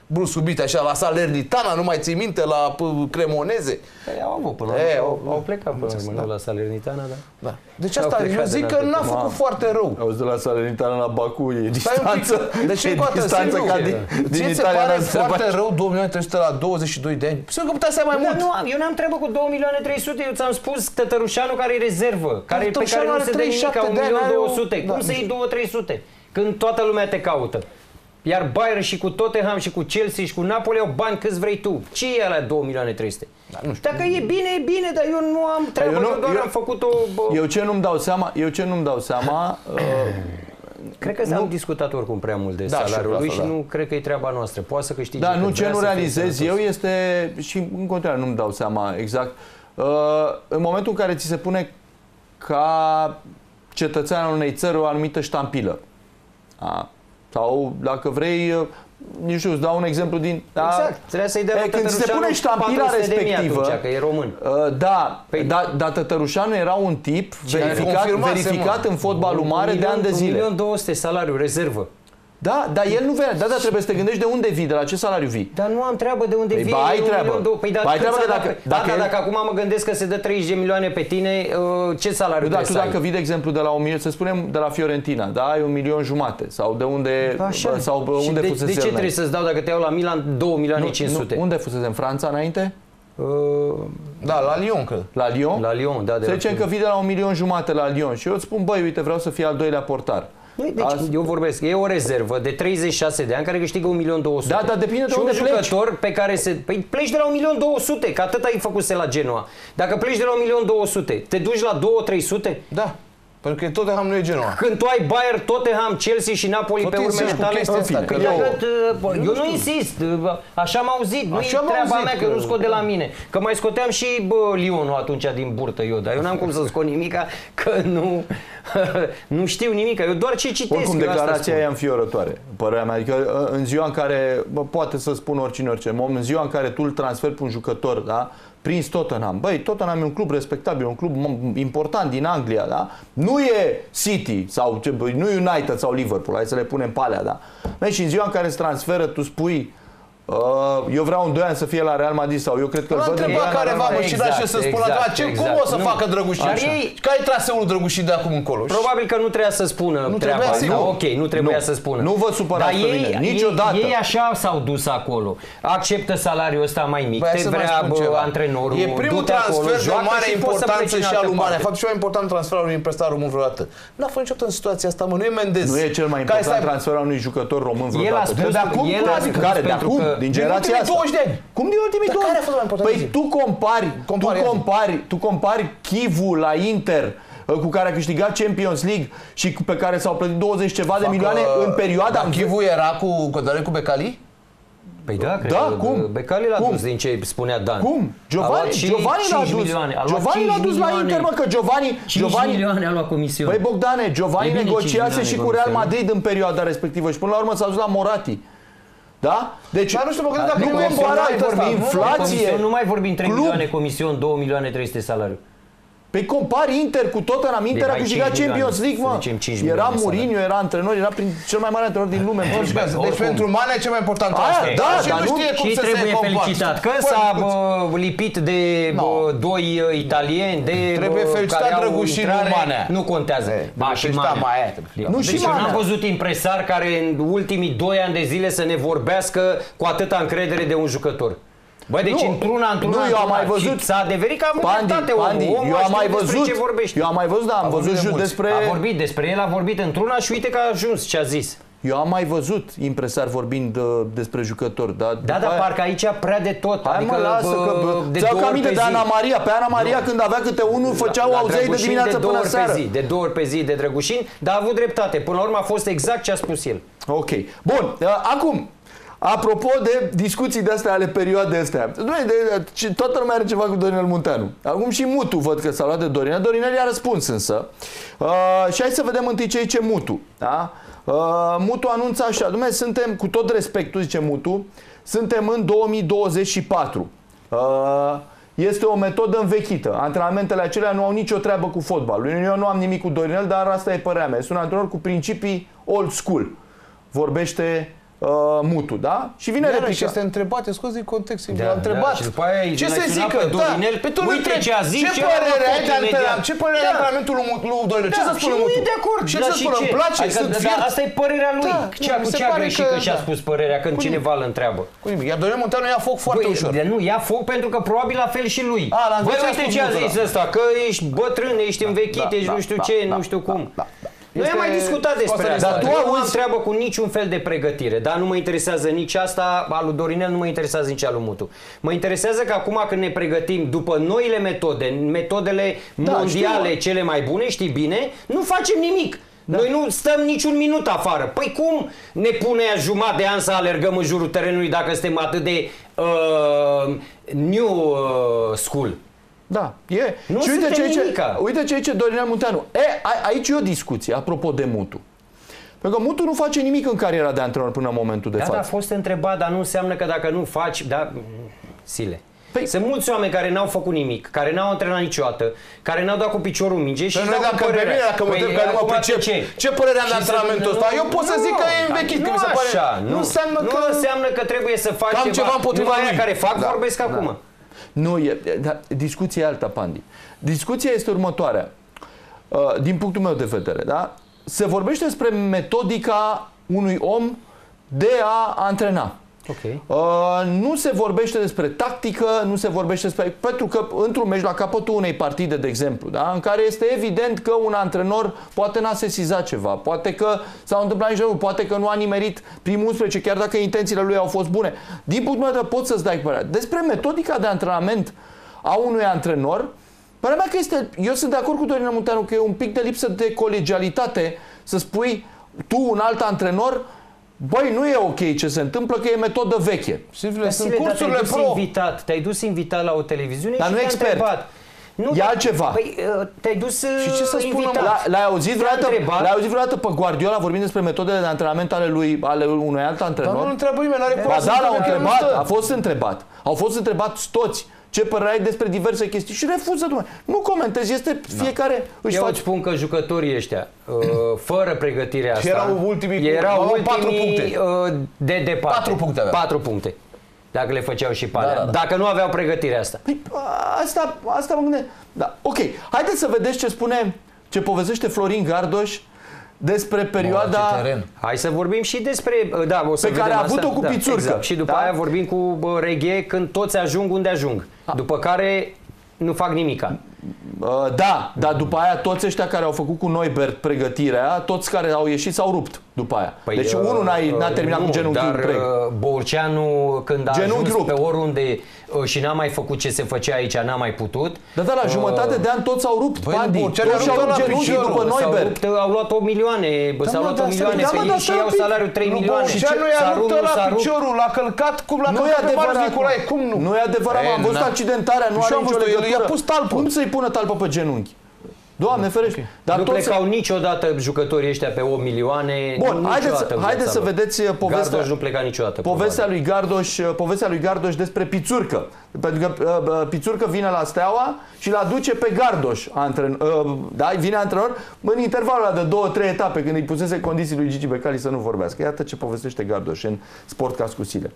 brusc subit așa la Salernitana, nu mai ții minte, la Cremoneze. Păi au avut până la E, au, au plecat până la urmă, la Salernitana, da. Da. Deci asta, eu zic că n-a făcut foarte rău. Auzi, de la Salernitana la Baku e distanță. Deci e încă o dată, distanță Silviu, ca din, din ție ți se Italia pare la foarte Sebastian. rău două milioane trei sute la douăzeci și doi de ani? Sigur că putea să ai mai Dar mult. nu am, eu n-am treabă cu două milioane trei sute, eu ți-am spus Tătărușanu care e rezervă, care, pe care Tătărușanu nu are se dă treizeci și nimic, șapte un de ani, milion are două o- sute. Cum da. să iei două trei sute? Când toată lumea te caută. Iar Bayern și cu Tottenham și cu Chelsea și cu Napoli au bani câți vrei tu. Ce e alea două milioane trei sute? Da, nu știu. Dacă e bine, e bine, dar eu nu am treabă, Eu nu- eu doar eu- am făcut-o... bă, Eu ce nu-mi dau seama, eu ce nu-mi dau seama, uh, Cred că s-am discutat oricum prea mult de Da, salariul și lui asta, și da. nu cred că e treaba noastră. Poate să câștige. da, cât nu, vrea, ce nu să fie realizez eu sănătos. este, și în continuare nu-mi dau seama exact, uh, în momentul în care ți se pune ca cetățean al unei țări o anumită ștampilă. A, sau dacă vrei, uh, nu știu, îți dau un exemplu din... Da, Exact, trebuie să-i dea E, lui când ți se Tătărușanu pune ștampila patru sute de mii respectivă, atunci, că e român. Uh, da, Păi- da, dar Tătărușanu era un tip care verificat, confirmase, verificat mă. în fotbalul mare de ani de un zile. milion două sute salariu, rezervă. Da, dar el nu vrea. Da, dar trebuie să te gândești de unde vii, de la ce salariu vii. Dar nu am treabă de unde Păi vii. ba, ai un treabă. milion două- Păi, dar Ba, ai cât treabă că salariu- dacă- Da, dacă dar el- dacă acum mă gândesc că se dă treizeci de milioane pe tine, uh, ce salariu Nu, da, trebuie tu să ai? dacă vii, de exemplu, de la un milion, să spunem de la Fiorentina, da, ai un milion jumate, sau de unde, Ba, așa. bă, sau bă, Și unde de, fusese de ce el trebuie înainte? să-ți dau dacă te iau la Milan două milioane Nu, cinci sute? nu, unde fusese? În Franța înainte? Uh, Da, la Lyon, cred. La Lyon? la Lyon, da. De Să la zicem că vii de la un milion jumate la Lyon și eu îți spun, băi, uite, vreau să fie al doilea portar. Deci, Asta- eu vorbesc, e o rezervă de treizeci și șase de ani care câștigă un milion două sute. Da, dar depinde de și unde un pleci. jucător pe care se... Păi pleci de la un milion două sute, că atât ai făcut la Genoa. Dacă pleci de la un milion două sute, te duci la două trei sute? Da. Pentru că Tottenham nu e Genoa. Când tu ai Bayern, Tottenham, Chelsea și Napoli Tot pe urmele insisti cu tale, chestia asta, păi că dacă, eu- bă, eu nu insist, bă, așa am auzit, nu e Așa am treaba auzit, mea că că- nu scot de la mine. Că mai scoteam și bă, Lyonul atunci din burtă eu, dar eu n-am cum să scot nimica, că nu, nu știu nimica, eu doar ce citesc. Oricum, eu asta declarația spun. e înfiorătoare, părerea mea. Adică în ziua în care, bă, poate să spun oricine orice, în ziua în care tu îl transferi pe un jucător, da? Prins Tottenham. Băi, Tottenham e un club respectabil, un club important din Anglia, da? Nu e City sau ce, băi, nu United sau Liverpool, hai să le punem pe alea, da? Băi, și în ziua în care se transferă, tu spui Uh, eu vreau în doi ani să fie la Real Madrid sau eu cred că îl L-a văd în doi întrebat ani la careva, Real mă, Madrid. și da ce să spun la exact, ce, cum exact. o să Nu. facă Drăgușin? Dar Așa. ei- Care e traseul Drăgușin de acum încolo? Probabil că nu trebuia să spună Nu treaba trebuia, asta. sigur. Ok, nu trebuia Nu. să spună. Nu vă supărați Dar pe ei, mine, niciodată. Ei, ei așa s-au dus acolo. Acceptă salariul ăsta mai mic. Băi, te să vă vrea spun bă, ceva. antrenorul. E primul du-te acolo, transfer de joacă mare și poți să importanță pleci în și altă al umană. parte. Faptul cel mai important transfer al unui impresar român vreodată. N-a fost niciodată în situația asta, mă, nu e Mendez. Nu e cel mai Care important să ai- transfer al unui jucător român El a vreodată. spus, De acum? el a Adică spus care? De pentru acum? că Din Din generația ultimii asta? douăzeci de ani. Cum din ultimii Dar douăzeci? care a fost mai important? Păi Zi. tu compari, Compari, tu zi. compari, tu compari Chivul la Inter cu care a câștigat Champions League și cu- pe care s-au plătit douăzeci ceva de milioane în perioada în Chivu era cu Codare cu Becali? Păi da, cred Da, că cum? Becali l-a Cum? dus din ce spunea Dan. Cum? A luat Giovanni, și Giovanni l-a cinci dus. milioane. A luat Giovanni l-a cinci dus la milioane. Inter, mă, că Giovanni, cinci Giovanni milioane a luat comisiune. Băi Bogdane, Giovanni E bine, cinci negociase milioane și cu Real comisiune. Madrid în perioada respectivă și până la urmă s-a dus la Morati. Da? Deci Dar nu știu, mă gândesc dacă nu nu e compara, important asta. vorbi Nu, inflație. Comision, nu mai vorbim trei club. milioane comision, două milioane trei sute salariu. Păi compari Inter cu Tottenham, Inter a mai câștigat cinci Champions milioane, League, mă. să zicem cinci Era milioane Mourinho, era antrenor, era prin cel mai mare antrenor din lume. Deci oricum. pentru Mane e cel mai important Aia, transfer. da, și dar nu nu- știe cum Și să se trebuie comporte. felicitat că Foarte s-a puțin. bă, lipit de No. bă, doi uh, italieni, de Trebuie bă, felicitat care au Drăgușin, nu intrare. Manea. Nu contează. E, Ba, trebuie și felicitat Manea. Manea, trebuie felicitat. Nu, Deci și eu Manea. n-am văzut impresar care în ultimii doi ani de zile să ne vorbească cu atâta încredere de un jucător. Băi, deci Nu, într-una, într-una, nu, eu am într-una. mai văzut- Și s-a adeverit că a avut Pandi, dreptate omul. Pandi, Omul eu a am mai știut despre văzut, ce vorbește. eu am mai văzut, da, am vorbit văzut de și mulți. despre A vorbit despre el, a vorbit într-una și uite că a ajuns ce a zis. Eu am mai văzut impresar vorbind uh, despre jucători, dar Da, după dar aia- parcă aici prea de tot. Hai adică, mă, lasă bă, că bă, de ți-au două că ori aminte pe de zi. Ana Maria. Pe Ana Maria când avea câte unul făceau La auzei de Drăgușin dimineață de două până ori seară. pe zi, de două ori pe zi de Drăgușin, dar a avut dreptate. Până la urmă a fost exact ce a spus el. Ok. Bun, uh, acum, apropo de discuții de astea ale perioadei astea, nu e de, de, toată lumea are ceva cu Dorinel Munteanu. Acum și Mutu văd că s-a luat de Dorinel. Dorinel i-a răspuns însă. Uh, și hai să vedem întâi ce zice Mutu. Da? Uh, Mutu anunță așa, dumne, suntem, cu tot respectul, zice Mutu, suntem în două mii douăzeci și patru. Uh, este o metodă învechită. Antrenamentele acelea nu au nicio treabă cu fotbalul. Eu nu am nimic cu Dorinel, dar asta e părerea mea. Este un antrenor cu principii old school. Vorbește uh, uh, Mutu, da? Și vine Iarăși replica. este întrebat, e scos din context, Da, l-a întrebat. da, și după aia ce să zică? pe Dorinel, Da, pe tu uite ce a zis, ce și părere ăla ai de imediat. antrenament? Ce părere ai de Da. antrenamentul lui Mut- lui Dorinel? Ce Da, să și spună nu Mutu? e de acord. Ce Da, să și spună? ce? Îmi place, Adică, sunt da, fier. asta e părerea lui. Da, Ce mi cu se ce a pare greșit că- că și-a da. spus părerea când Cu cineva îl întreabă? Cu nimic. Iar Dorinel Munteanu ia foc foarte Băi, ușor. de nu, ia foc pentru că probabil la fel și lui. A, la Băi, ce a uite spus ce a Mutu, zis da. ăsta, că ești bătrân, ești învechit, da, ești da, nu știu da, ce, da, nu știu da, cum. da, da. Noi am Este mai discutat despre scoasă asta. de Tu dezbatere. nu am treabă cu niciun fel de pregătire, dar nu mă interesează nici asta, al lui Dorinel nu mă interesează nici al lui Mutu. Mă interesează că acum când ne pregătim după noile metode, metodele Da, mondiale știu. cele mai bune, știi bine, nu facem nimic. Da. Noi nu stăm niciun minut afară. Păi cum ne pune a jumătate de an să alergăm în jurul terenului dacă suntem atât de uh, new uh, school? Da, e. Nu și uite suntem ce, ce, nimica. uite ce zice Dorinel Munteanu. E, a, aici e o discuție, apropo de Mutu. Pentru că Mutu nu face nimic în cariera de antrenor până în momentul de Da, față. dar a fost întrebat, dar nu înseamnă că dacă nu faci, da, Sile. Păi- Sunt mulți oameni care n-au făcut nimic, care n-au antrenat niciodată, care n-au dat cu piciorul minge și Păi își noi dau cu dacă pe părerea. mine, dacă mă Păi, întreb că nu mă acum pricep, ce? ce părere am de Și să- antrenamentul ăsta? Eu pot să zic că e învechit, că nu mi se pare. așa, Nu înseamnă nu că înseamnă că trebuie să faci Că am ceva împotriva numai aia lui. care fac, Da, vorbesc da. acum. Nu, e, da, discuția e alta, Pandi. Discuția este următoarea. Uh, din punctul meu de vedere, da? Se vorbește despre metodica unui om de a antrena. Ok. Uh, nu se vorbește despre tactică, nu se vorbește despre... Pentru că într-un meci la capătul unei partide, de exemplu, da, în care este evident că un antrenor poate n-a sesizat ceva, poate că s-au întâmplat niște lucruri, poate că nu a nimerit primul unsprezece, chiar dacă intențiile lui au fost bune. Din punctul meu de vedere, poți să-ți dai părerea. Despre metodica de antrenament a unui antrenor, părerea mea că este... Eu sunt de acord cu Dorinel Munteanu că e un pic de lipsă de colegialitate să spui tu, un alt antrenor, băi, nu e ok ce se întâmplă, că e metodă veche. Silvile, Dar, sunt Sile, dar cursurile te-ai dus pro. invitat, te-ai dus invitat la o televiziune Dar și nu te-a expert. întrebat. Nu, E dar- altceva. Păi, uh, te-ai dus Și ce să spună, invitat. L- L-ai auzit Te-a vreodată, întrebat. l-ai auzit vreodată pe Guardiola vorbind despre metodele de antrenament ale lui, ale unui alt Dar antrenor? nu întreabă nimeni, n-are cum Ba să da, l-au întrebe, că nu întrebat, stă. a fost întrebat. Au fost întrebați toți ce părere ai despre diverse chestii și refuză, domnule. Nu comentezi, este fiecare își Eu face. îți spun că jucătorii ăștia, uh, fără pregătirea asta, erau ultimii- erau au luat patru ultimii puncte. uh, de departe. Patru puncte aveau. Patru puncte. Dacă le făceau și pe alea. da, da. Dacă nu aveau pregătirea asta. Păi, asta, asta mă gândesc. Da, ok. Haideți să vedeți ce spune, ce povestește Florin Gardoș despre perioada... Mă, ce teren. Hai să vorbim și despre, uh, da, o să Pe care vedem a avut-o asta. cu Da, Pițurcă. exact. Și după Da? aia vorbim cu bă, Reghe când toți ajung unde ajung. După care nu fac nimica. Uh, da, dar după aia toți ăștia care au făcut cu Neubert pregătirea, toți care au ieșit s-au rupt după aia. Păi, deci uh, unul n-a, n-a uh, terminat nu, cu genunchiul dar întreg. uh, Bourceanu când a Genunchi ajuns rupt. pe oriunde uh, și n-a mai făcut ce se făcea aici, n-a mai putut. Dar da, la jumătate de an toți s-au rupt, Băi, Pandi. Bourceanu Toți a și-au rupt rupt la genunchii piciorul, după S-au Neubert. rupt, au luat opt milioane, bă, Da, s-au mă, luat dar opt stai, milioane da, mă, pe dar ei și stai un iau pic. salariul trei Lui milioane. Bourceanu i-a S-a rupt rupt, nu ăla s-a rupt. piciorul, l-a călcat cum l-a Nu e călcat pe Marius adevărat. Nicolae, cum nu? Nu e adevărat, E, mă, am văzut na. accidentarea, nu Și are eu am nicio văzut, el legătură. i-a pus talpă. Cum să-i pună talpă pe genunchi? Doamne ferește. Dar Nu toți... plecau niciodată jucătorii ăștia pe opt milioane. Bun, haideți, niciodată în haideți viața să lor. vedeți uh, povestea, Gardoș nu pleca niciodată. povestea, probabil. lui Gardoș, uh, povestea lui Gardoș despre Pițurcă. Pentru că uh, uh, Pițurcă vine la Steaua și l aduce pe Gardoș, antren, uh, da, vine antrenor în intervalul ăla de două, trei etape, când îi pusese condiții lui Gigi Becali să nu vorbească. Iată ce povestește Gardoș în Sportcast cu Sile.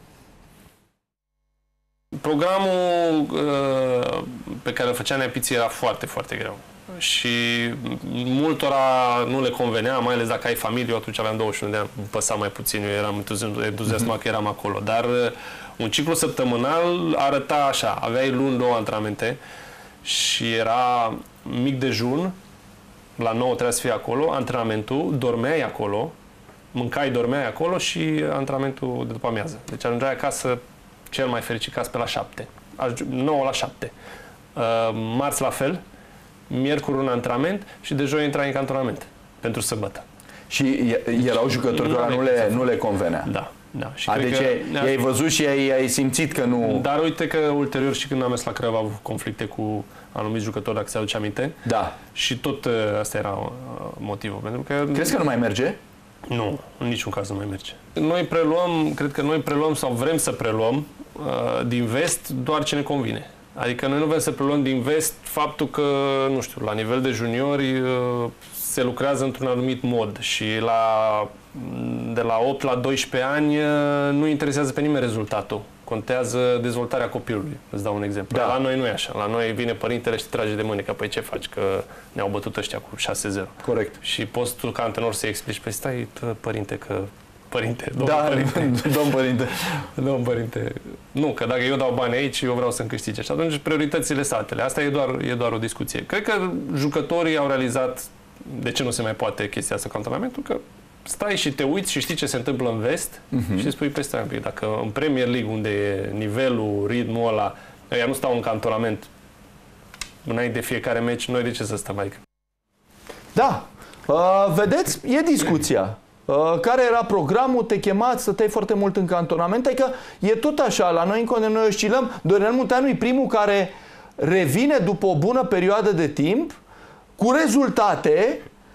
Programul uh, pe care îl făcea Neapiții era foarte, foarte greu. Și multora nu le convenea, mai ales dacă ai familie. Eu atunci aveam douăzeci și unu de ani, îmi păsa mai puțin, eu eram entuziasmat că eram acolo. Dar uh, un ciclu săptămânal arăta așa, aveai luni două antrenamente și era mic dejun, la nouă trebuia să fii acolo, antrenamentul, dormeai acolo, mâncai, dormeai acolo și antrenamentul de după amiază. Deci ajungeai acasă cel mai fericit casă pe la șapte. nouă la șapte. Uh, marți la fel, miercuri un antrenament și de joi intrai în cantonament pentru săbătă. Și e- erau jucători Nu care nu aveai le, cum să nu le convenea. Da, da. Și A, cred deci că ai, ai văzut și ai, ai simțit că nu... Dar uite că ulterior și când am mers la Craiova am avut conflicte cu anumiți jucători, dacă ți-aduce aminte. Da. Și tot uh, asta era uh, motivul. Pentru că Crezi că nu mai merge? Nu, în niciun caz nu mai merge. Noi preluăm, cred că noi preluăm sau vrem să preluăm uh, din vest doar ce ne convine. Adică noi nu vrem să preluăm din vest faptul că, nu știu, la nivel de juniori se lucrează într-un anumit mod și la, de la opt la doisprezece ani nu interesează pe nimeni rezultatul. Contează dezvoltarea copilului. Îți dau un exemplu. Da. La noi nu e așa. La noi vine părintele și te trage de mână. Că păi ce faci? Că ne-au bătut ăștia cu șase zero. Corect. Și poți tu ca antrenor să-i explici. Păi stai, părinte, că... Părinte, domn da, părinte. domn părinte. Domn părinte. Nu, că dacă eu dau bani aici, eu vreau să-mi câștige. Și atunci prioritățile statele. Asta e doar, e doar o discuție. Cred că jucătorii au realizat de ce nu se mai poate chestia asta cu antrenamentul, că stai și te uiți și știi ce se întâmplă în vest uh-huh. și spui, păi stai un pic, dacă în Premier League, unde e nivelul, ritmul ăla, ăia nu stau în cantonament înainte de fiecare meci, noi de ce să stăm aici? Da, uh, vedeți, e discuția. Uh, care era programul, te chemați, stăteai foarte mult în cantonament, adică e tot așa, la noi încă noi oscilăm. Dorinel Munteanu e primul care revine după o bună perioadă de timp, cu rezultate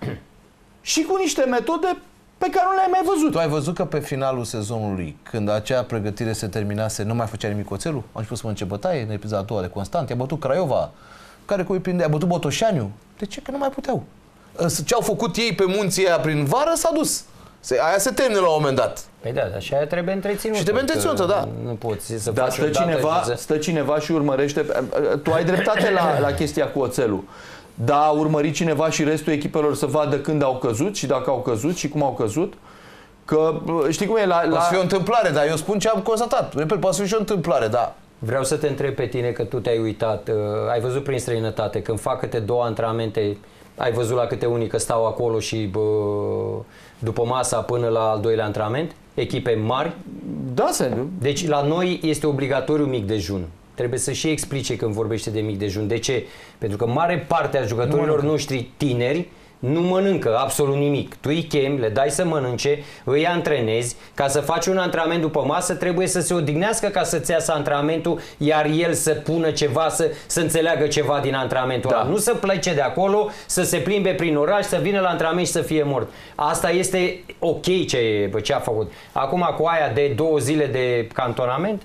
și cu niște metode pe care nu le-ai mai văzut. Tu ai văzut că pe finalul sezonului, când acea pregătire se terminase, nu mai făcea nimic Oțelul? A început să mănânce bătaie în epizoda a doua de Constant, i-a bătut Craiova, care cu îi prindea, a bătut Botoșaniu. De ce? Că nu mai puteau. Ce au făcut ei pe munții aia prin vară s-a dus. Aia se termină la un moment dat. Păi da, așa aia trebuie întreținută. Și trebuie întreținută, da. Nu poți să da, faci stă cineva, să... stă cineva și urmărește. Tu ai dreptate la, la chestia cu oțelul. Da, a urmărit cineva și restul echipelor să vadă când au căzut și dacă au căzut și cum au căzut? Că știi cum e la... la... Poate fi o întâmplare, dar eu spun ce am constatat. Repet, poate fi și o întâmplare, da. Vreau să te întreb pe tine, că tu te-ai uitat, uh, ai văzut prin străinătate, când fac câte două antrenamente, ai văzut la câte unii că stau acolo și bă, după masa până la al doilea antrenament? Echipe mari? Da, se... Deci la noi este obligatoriu mic dejun. Trebuie să și explice când vorbește de mic dejun. De ce? Pentru că mare parte a jucătorilor noștri tineri nu mănâncă absolut nimic. Tu îi chemi, le dai să mănânce, îi antrenezi. Ca să faci un antrenament după masă, trebuie să se odihnească ca să-ți iasă antrenamentul, iar el să pună ceva, să, să înțeleagă ceva din antrenamentul da. ăla. Nu să plece de acolo, să se plimbe prin oraș, să vină la antrenament și să fie mort. Asta este ok ce, ce a făcut. Acum cu aia de două zile de cantonament,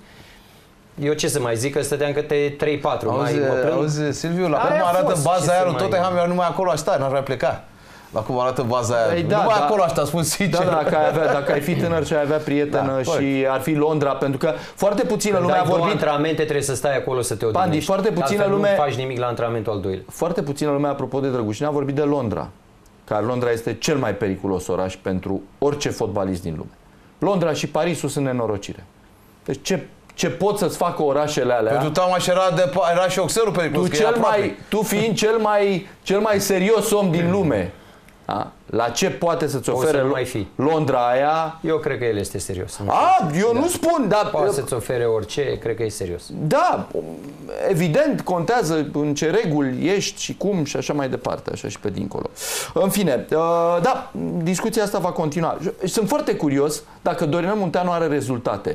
eu ce să mai zic, că stăteam câte trei patru. Auzi, mai auzi Silviu, la cum arată baza aia lui Tottenham, eu numai acolo aș sta, n-ar mai pleca. La cum arată baza aia, păi, da, numai da, acolo aș sta, spun sincer. Da, dacă ai, avea, dacă ai fi tânăr și ai avea prietenă da, și ar fi Londra, pentru că foarte puțină lume a vorbit... antrenamente trebuie să stai acolo să te odihnești. Pandi, foarte puțină lume... nu faci nimic la antrenamentul al doilea. Foarte puțină lume, apropo de Drăgușin, a vorbit de Londra. Care Londra este cel mai periculos oraș pentru orice fotbalist din lume. Londra și Parisul sunt nenorocire. Deci ce... ce pot să-ți facă orașele alea. Pentru Tamaș era, de, era și Oxelul periculos, tu, cel mai, tu fiind cel mai, cel mai serios om din lume, da? La ce poate să-ți ofere Londra aia? Eu cred că el este serios. A, eu da. nu spun, dar... Poate să-ți ofere orice, cred că e serios. Da, evident, contează în ce reguli ești și cum și așa mai departe, așa și pe dincolo. În fine, da, discuția asta va continua. Sunt foarte curios dacă Dorinel Munteanu are rezultate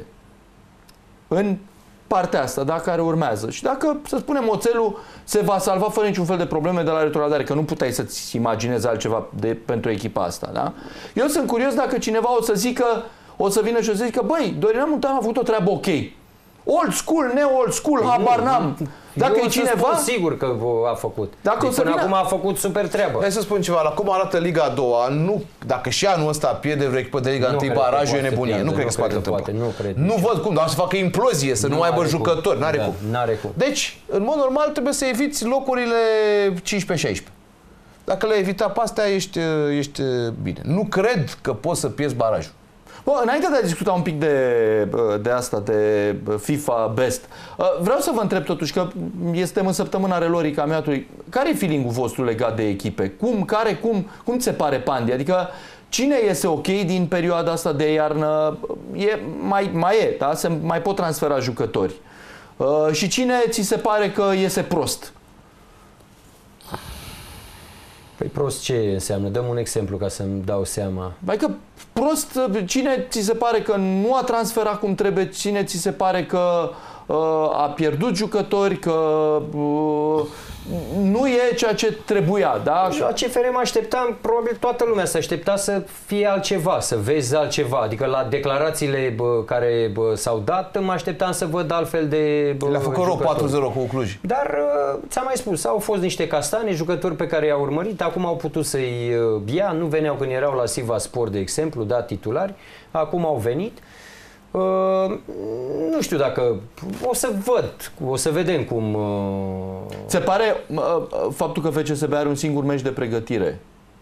în partea asta, da, care urmează. Și dacă, să spunem, oțelul se va salva fără niciun fel de probleme de la retrogradare, că nu puteai să-ți imaginezi altceva de, pentru echipa asta, da? Eu sunt curios dacă cineva o să zică, o să vină și o să zică, băi, Dorinel Munteanu a făcut o treabă ok. Old school, ne-old school, păi habar n-am. Dacă eu e cineva... sigur că a făcut. Dacă deci o să până vină... acum a făcut super treabă. Hai să spun ceva, la cum arată Liga a doua, nu, dacă și anul ăsta pierde vreo echipă de Liga unu, barajul e nebunie. Pierde, nu cred că se poate întâmpla. Nu, cred, nu văd cum, dar să facă implozie, să nu, nu mai aibă jucători. N-are da, cum. N-are cum. Deci, în mod normal, trebuie să eviți locurile cincisprezece șaisprezece. Dacă le evita pe astea, ești, ești bine. Nu cred că poți să pierzi barajul. Bă, înainte de a discuta un pic de, de asta, de FIFA Best, vreau să vă întreb totuși că suntem în săptămâna relorii campionatului. Care e feeling-ul vostru legat de echipe? Cum, care, cum, cum ți se pare, Pandi? Adică cine iese ok din perioada asta de iarnă? E, mai, mai e, da? Se mai pot transfera jucători. Uh, și cine ți se pare că iese prost? Păi prost ce înseamnă? Dăm un exemplu ca să-mi dau seama. Adică prost, cine ți se pare că nu a transferat cum trebuie, cine ți se pare că a pierdut jucători, că nu e ceea ce trebuia. Da? La C F R mă așteptam, probabil toată lumea se aștepta să fie altceva, să vezi altceva. Adică la declarațiile bă, care s-au dat, mă așteptam să văd altfel de bă, Le-a făcut rău patru zero cu Cluj. Dar ți-am mai spus, au fost niște castane, jucători pe care i-au urmărit, acum au putut să-i ia, nu veneau când erau la Siva Sport, de exemplu, da, titulari, acum au venit. Uh, nu știu dacă o să văd, o să vedem cum. Uh... Se pare uh, faptul că F C S B are un singur meci de pregătire.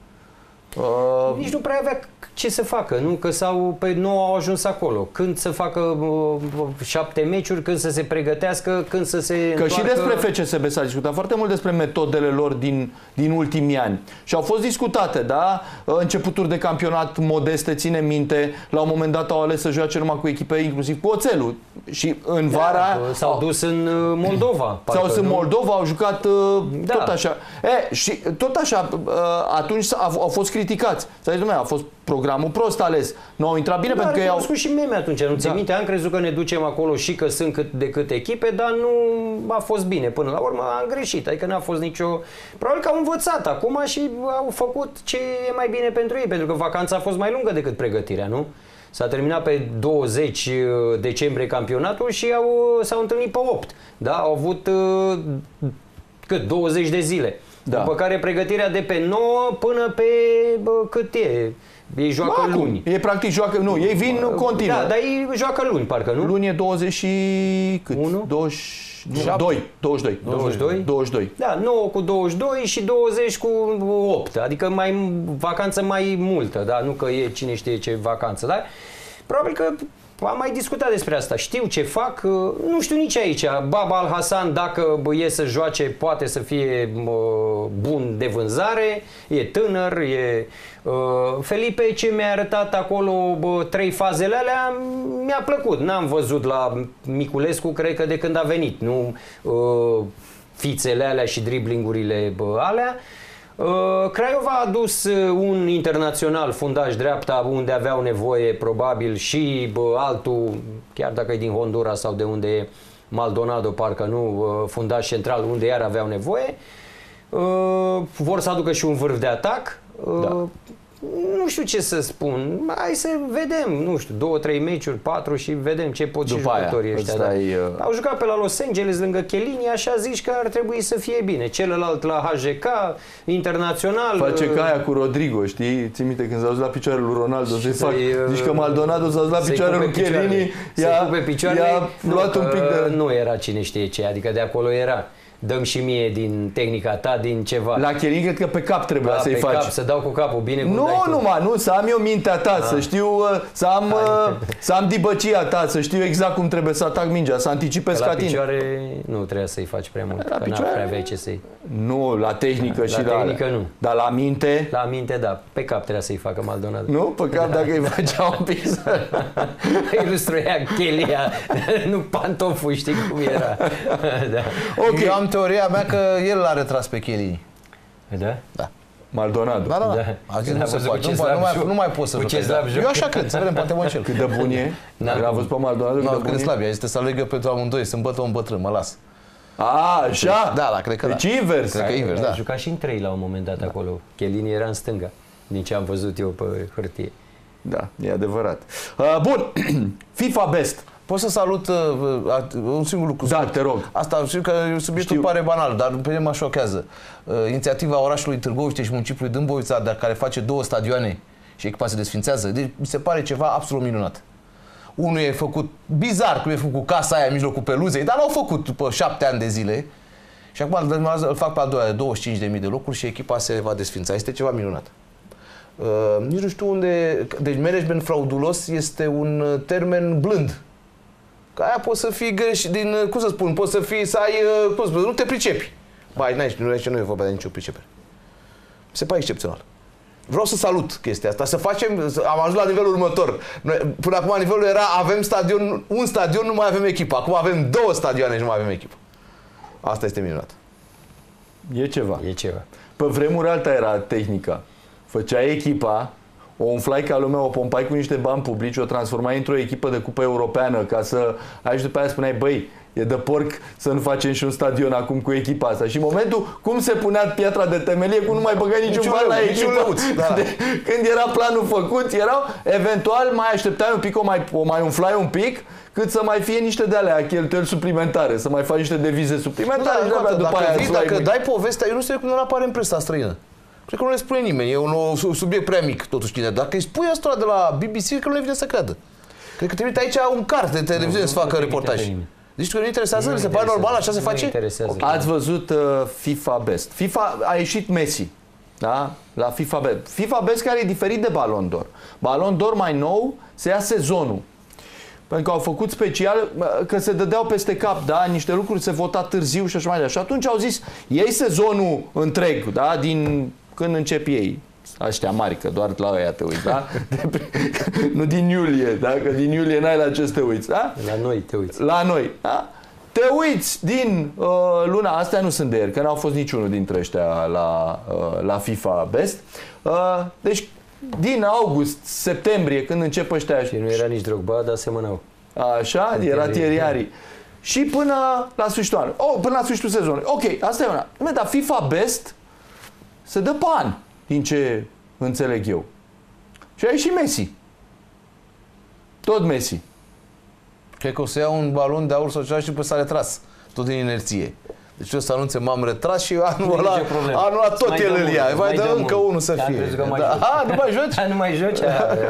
Uh... Nici nu prea avea ce să facă, nu? Că sau pe nouă au ajuns acolo. Când să facă uh, șapte meciuri, când să se pregătească, când să se Că întoarcă... și despre F C S B s-a discutat foarte mult despre metodele lor din, din ultimii ani. Și au fost discutate, da? Începuturi de campionat modeste, ține minte, la un moment dat au ales să joace numai cu echipe, inclusiv cu Oțelul. Și în da, vara... s-au dus în Moldova. S-au dus în Moldova, au jucat da. tot așa. E, și tot așa, atunci au fost criticați. S-a zis, a fost programul prost ales. Nu au intrat bine, da, pentru că au au spus și meme atunci, nu ți da. minte? Am crezut că ne ducem acolo și că sunt cât de cât echipe, dar nu a fost bine. Până la urmă am greșit, adică n-a fost nicio... Probabil că au învățat acum și au făcut ce e mai bine pentru ei, pentru că vacanța a fost mai lungă decât pregătirea, nu? S-a terminat pe douăzeci decembrie campionatul și au, s-au întâlnit pe opt. Da? Au avut cât? douăzeci de zile. Da. După care pregătirea de pe nouă până pe bă, cât e? Ei joacă ba, luni. Ei practic joacă, nu, ei vin continuu. Da, dar ei joacă luni, parcă, nu? Luni e douăzeci și cât? unu? douăzeci, doi, douăzeci și doi. douăzeci și doi? douăzeci și doi. Da, nouă cu douăzeci și doi și douăzeci cu opt. Adică mai vacanță mai multă, da, nu că e cine știe ce vacanță, da? Probabil că am mai discutat despre asta. Știu ce fac, nu știu nici aici. Baba Al Hasan, dacă e să joace, poate să fie bun de vânzare, e tânăr, e... Felipe, ce mi-a arătat acolo trei fazele alea, mi-a plăcut. N-am văzut la Miculescu, cred că de când a venit, nu fițele alea și driblingurile alea. Craiova a adus un internațional fundaș dreapta unde aveau nevoie probabil și bă, altul, chiar dacă e din Honduras sau de unde e Maldonado, parcă nu, fundaș central unde iar aveau nevoie. Vor să aducă și un vârf de atac. Da. Nu știu ce să spun. Hai să vedem, nu știu, două, trei meciuri, patru și vedem ce pot și jucătorii ăștia. Da. E... Au jucat pe la Los Angeles lângă Chiellini, așa zici că ar trebui să fie bine. Celălalt la H G K, internațional. Face ca aia cu Rodrigo, știi? Ții minte când s-a dus la picioarele lui Ronaldo, să-i fac. Zici că Maldonado s-a dus la picioarele lui Chiellini, i-a luat un pic de... Nu era cine știe ce, adică de acolo era. Dăm și mie din tehnica ta, din ceva. La Chiellini cred că pe cap trebuia da, să-i faci. Cap, să dau cu capul, bine cum Nu, dai numai, nu, să am eu mintea ta, ah. să știu, să am, să am dibăcia ta, să știu exact cum trebuie să atac mingea, să anticipez ca tine. La picioare nu trebuia să-i faci prea mult, la că n-ar prea avea ce să-i... Nu, la tehnică la și la... tehnică nu. Dar la minte... La minte, da. Pe cap trebuia să-i facă Maldonado. Nu? Pe cap dacă îi făcea un pic să... Îi lustruia chelia, nu pantoful, știi cum era. Da. Ok, eu am teoria mea că el l-a retras pe Chiellini. Da? Da. Maldonado. Da, da, da. A zis, nu se poate. Nu, nu, mai, nu mai pot să joc. Eu așa cred, să vedem, poate mă înșel. Cât de bun e? A văzut pe Maldonado cât de bun e? Cât de slab e. Este să alegă pentru amândoi, să îmbătă un bătrân, mă las. A, așa? Da, da, cred că deci da. invers. Cred că invers, da. A jucat și în trei la un moment dat acolo. Chiellini era în stânga, din ce am văzut eu pe hârtie. Da, e adevărat. Uh, bun, FIFA Best. Pot să salut uh, un singur lucru. Da, te rog. Asta știu că subiectul Știu. pare banal, dar pe mine mă șochează. Uh, inițiativa orașului Târgoviște și municipiului Dâmbovița, dar care face două stadioane și echipa se desfințează, deci mi se pare ceva absolut minunat. Unul e făcut bizar, cum e făcut cu casa aia în mijlocul peluzei, dar l-au făcut după șapte ani de zile. Și acum îl fac pe al doilea, douăzeci și cinci de mii de locuri și echipa se va desfința. Este ceva minunat. Uh, nici nu știu unde... Deci management fraudulos este un termen blând. Că aia poți să fii greșit din... Cum să spun? Poți să fii... Să ai... Cum să spun? Nu te pricepi. Bai, n-ai, nu ai, nu e vorba de nicio pricepere. Mi se pare excepțional. Vreau să salut chestia asta, să facem, am ajuns la nivelul următor. Noi, până acum nivelul era, avem stadion, un stadion, nu mai avem echipă. Acum avem două stadioane și nu mai avem echipă. Asta este minunat. E ceva. E ceva. Pe vremuri alta era tehnica. Făceai echipa, o umflai ca lumea, o pompai cu niște bani publici, o transformai într-o echipă de cupă europeană ca să ai și după aia spuneai, băi, E de porc să nu facem și un stadion acum cu echipa asta. Și în momentul cum se punea piatra de temelie, cum nu mai băgai niciun Niciun bani la leu, niciun echipă. leuț, da. De, când era planul făcut, erau, eventual mai așteptai un pic, o mai, o mai umflai un pic, cât să mai fie niște de alea cheltuieli suplimentare, să mai faci niște devize suplimentare. Da, și de-abia după dacă aia vii, îți luai dacă mâini. dai povestea, eu nu știu cum nu apare în presa străină. Cred că nu le spune nimeni, e un subiect prea mic, totuși. Dacă îi spui asta de la B B C, cred că nu le vine să creadă. Cred că trimite aici un card de televiziune să facă reportaj. Deci că nu interesează, nu se pare normal, așa se face? Ați văzut uh, FIFA Best. FIFA a ieșit Messi. Da? La FIFA Best. FIFA Best care e diferit de Ballon d'Or. Ballon d'Or mai nou se ia sezonul. Pentru că au făcut special că se dădeau peste cap, da? Niște lucruri se vota târziu și așa mai departe. Și atunci au zis, iei sezonul întreg, da? Din când încep ei. Aștia mari, că doar la ăia te uiți, da? Nu din iulie, da? Că din iulie n-ai la ce să te uiți, da? La noi te uiți. La noi, da? Te uiți din uh, luna, astea nu sunt de ieri, că n-au fost niciunul dintre ăștia la, uh, la FIFA Best. Uh, deci, din august, septembrie, când încep ăștia... Și nu era nici Drogba, dar semănau. Așa, era Thierry Henry. Și până la sfârșitul anului. Oh, până la sfârșitul sezonului. Ok, asta e una. Dar FIFA Best se dă pe an, din ce înțeleg eu. Și a ieșit Messi. Tot Messi. Cred că o să ia un balon de aur social și după s-a retras. Tot din inerție. Deci o să anunțe, m-am retras și anul ăla, anul ăla tot el îl ia. Vai, dă încă unul să fie. A, nu mai joci? Nu mai joci?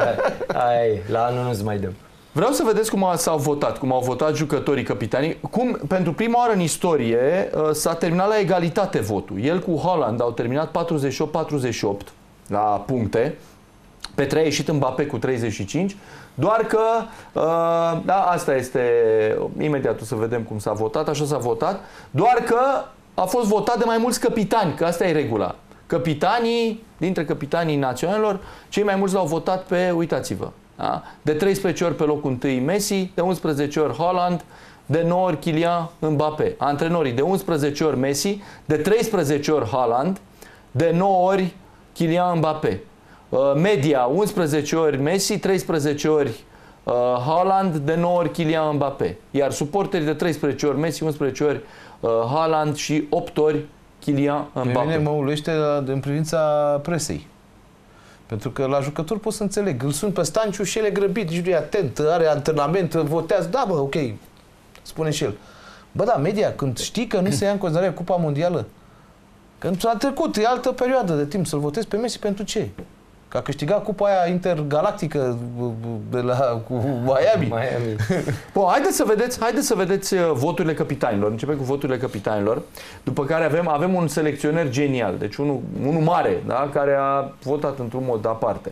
Ai, la anul nu-ți mai dăm. Vreau să vedeți cum s-au votat, cum au votat jucătorii capitanii. Cum, pentru prima oară în istorie, s-a terminat la egalitate votul. El cu Haaland au terminat patruzeci și opt patruzeci și opt la puncte. Pe trei a ieșit Mbappé cu treizeci și cinci. Doar că, uh, da, asta este, imediat o să vedem cum s-a votat, așa s-a votat. Doar că a fost votat de mai mulți capitani, că asta e regula. Capitanii, dintre capitanii naționalilor, cei mai mulți l-au votat pe, uitați-vă, da? De treisprezece ori pe locul întâi Messi, de unsprezece ori Haaland, de nouă ori Kylian Mbappé. Antrenorii de unsprezece ori Messi, de treisprezece ori Haaland, de nouă ori Kylian Mbappé. Media unsprezece ori Messi, treisprezece ori uh, Haaland, de nouă ori Kylian Mbappé. Iar suporterii de treisprezece ori Messi, unsprezece ori uh, Haaland și opt ori Kylian Mbappé. Pe mine mă uluiește în privința presei. Pentru că la jucători pot să înțeleg. Îl sun pe Stanciu și el e grăbit, nici nu e atent, are antrenament, votează. Da, bă, ok, spune și el. Bă, da, media, când știi că nu se ia în considerare Cupa Mondială, că a trecut, e altă perioadă de timp, să-l votezi pe Messi pentru ce? Că a câștigat cupa aia intergalactică de la, cu Miami. Miami. Bun, haideți să vedeți, haideți să vedeți voturile capitanilor. Începem cu voturile capitanilor. După care avem, avem un selecționer genial, deci unul, unul mare, da, care a votat într-un mod aparte.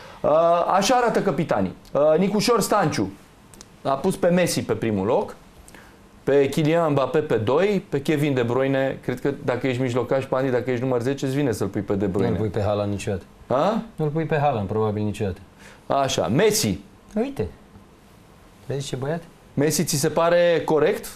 Așa arată capitanii. Nicușor Stanciu a pus pe Messi pe primul loc, pe Kylian Mbappé pe doi, pe Kevin De Bruyne. Cred că dacă ești mijlocaș, Pandi, dacă ești număr zece, îți vine să-l pui pe De Bruyne. Nu-l pui pe Haaland niciodată. A? Nu-l pui pe Haaland, probabil niciodată. Așa, Messi. Uite. Vezi ce băiat? Messi ți se pare corect?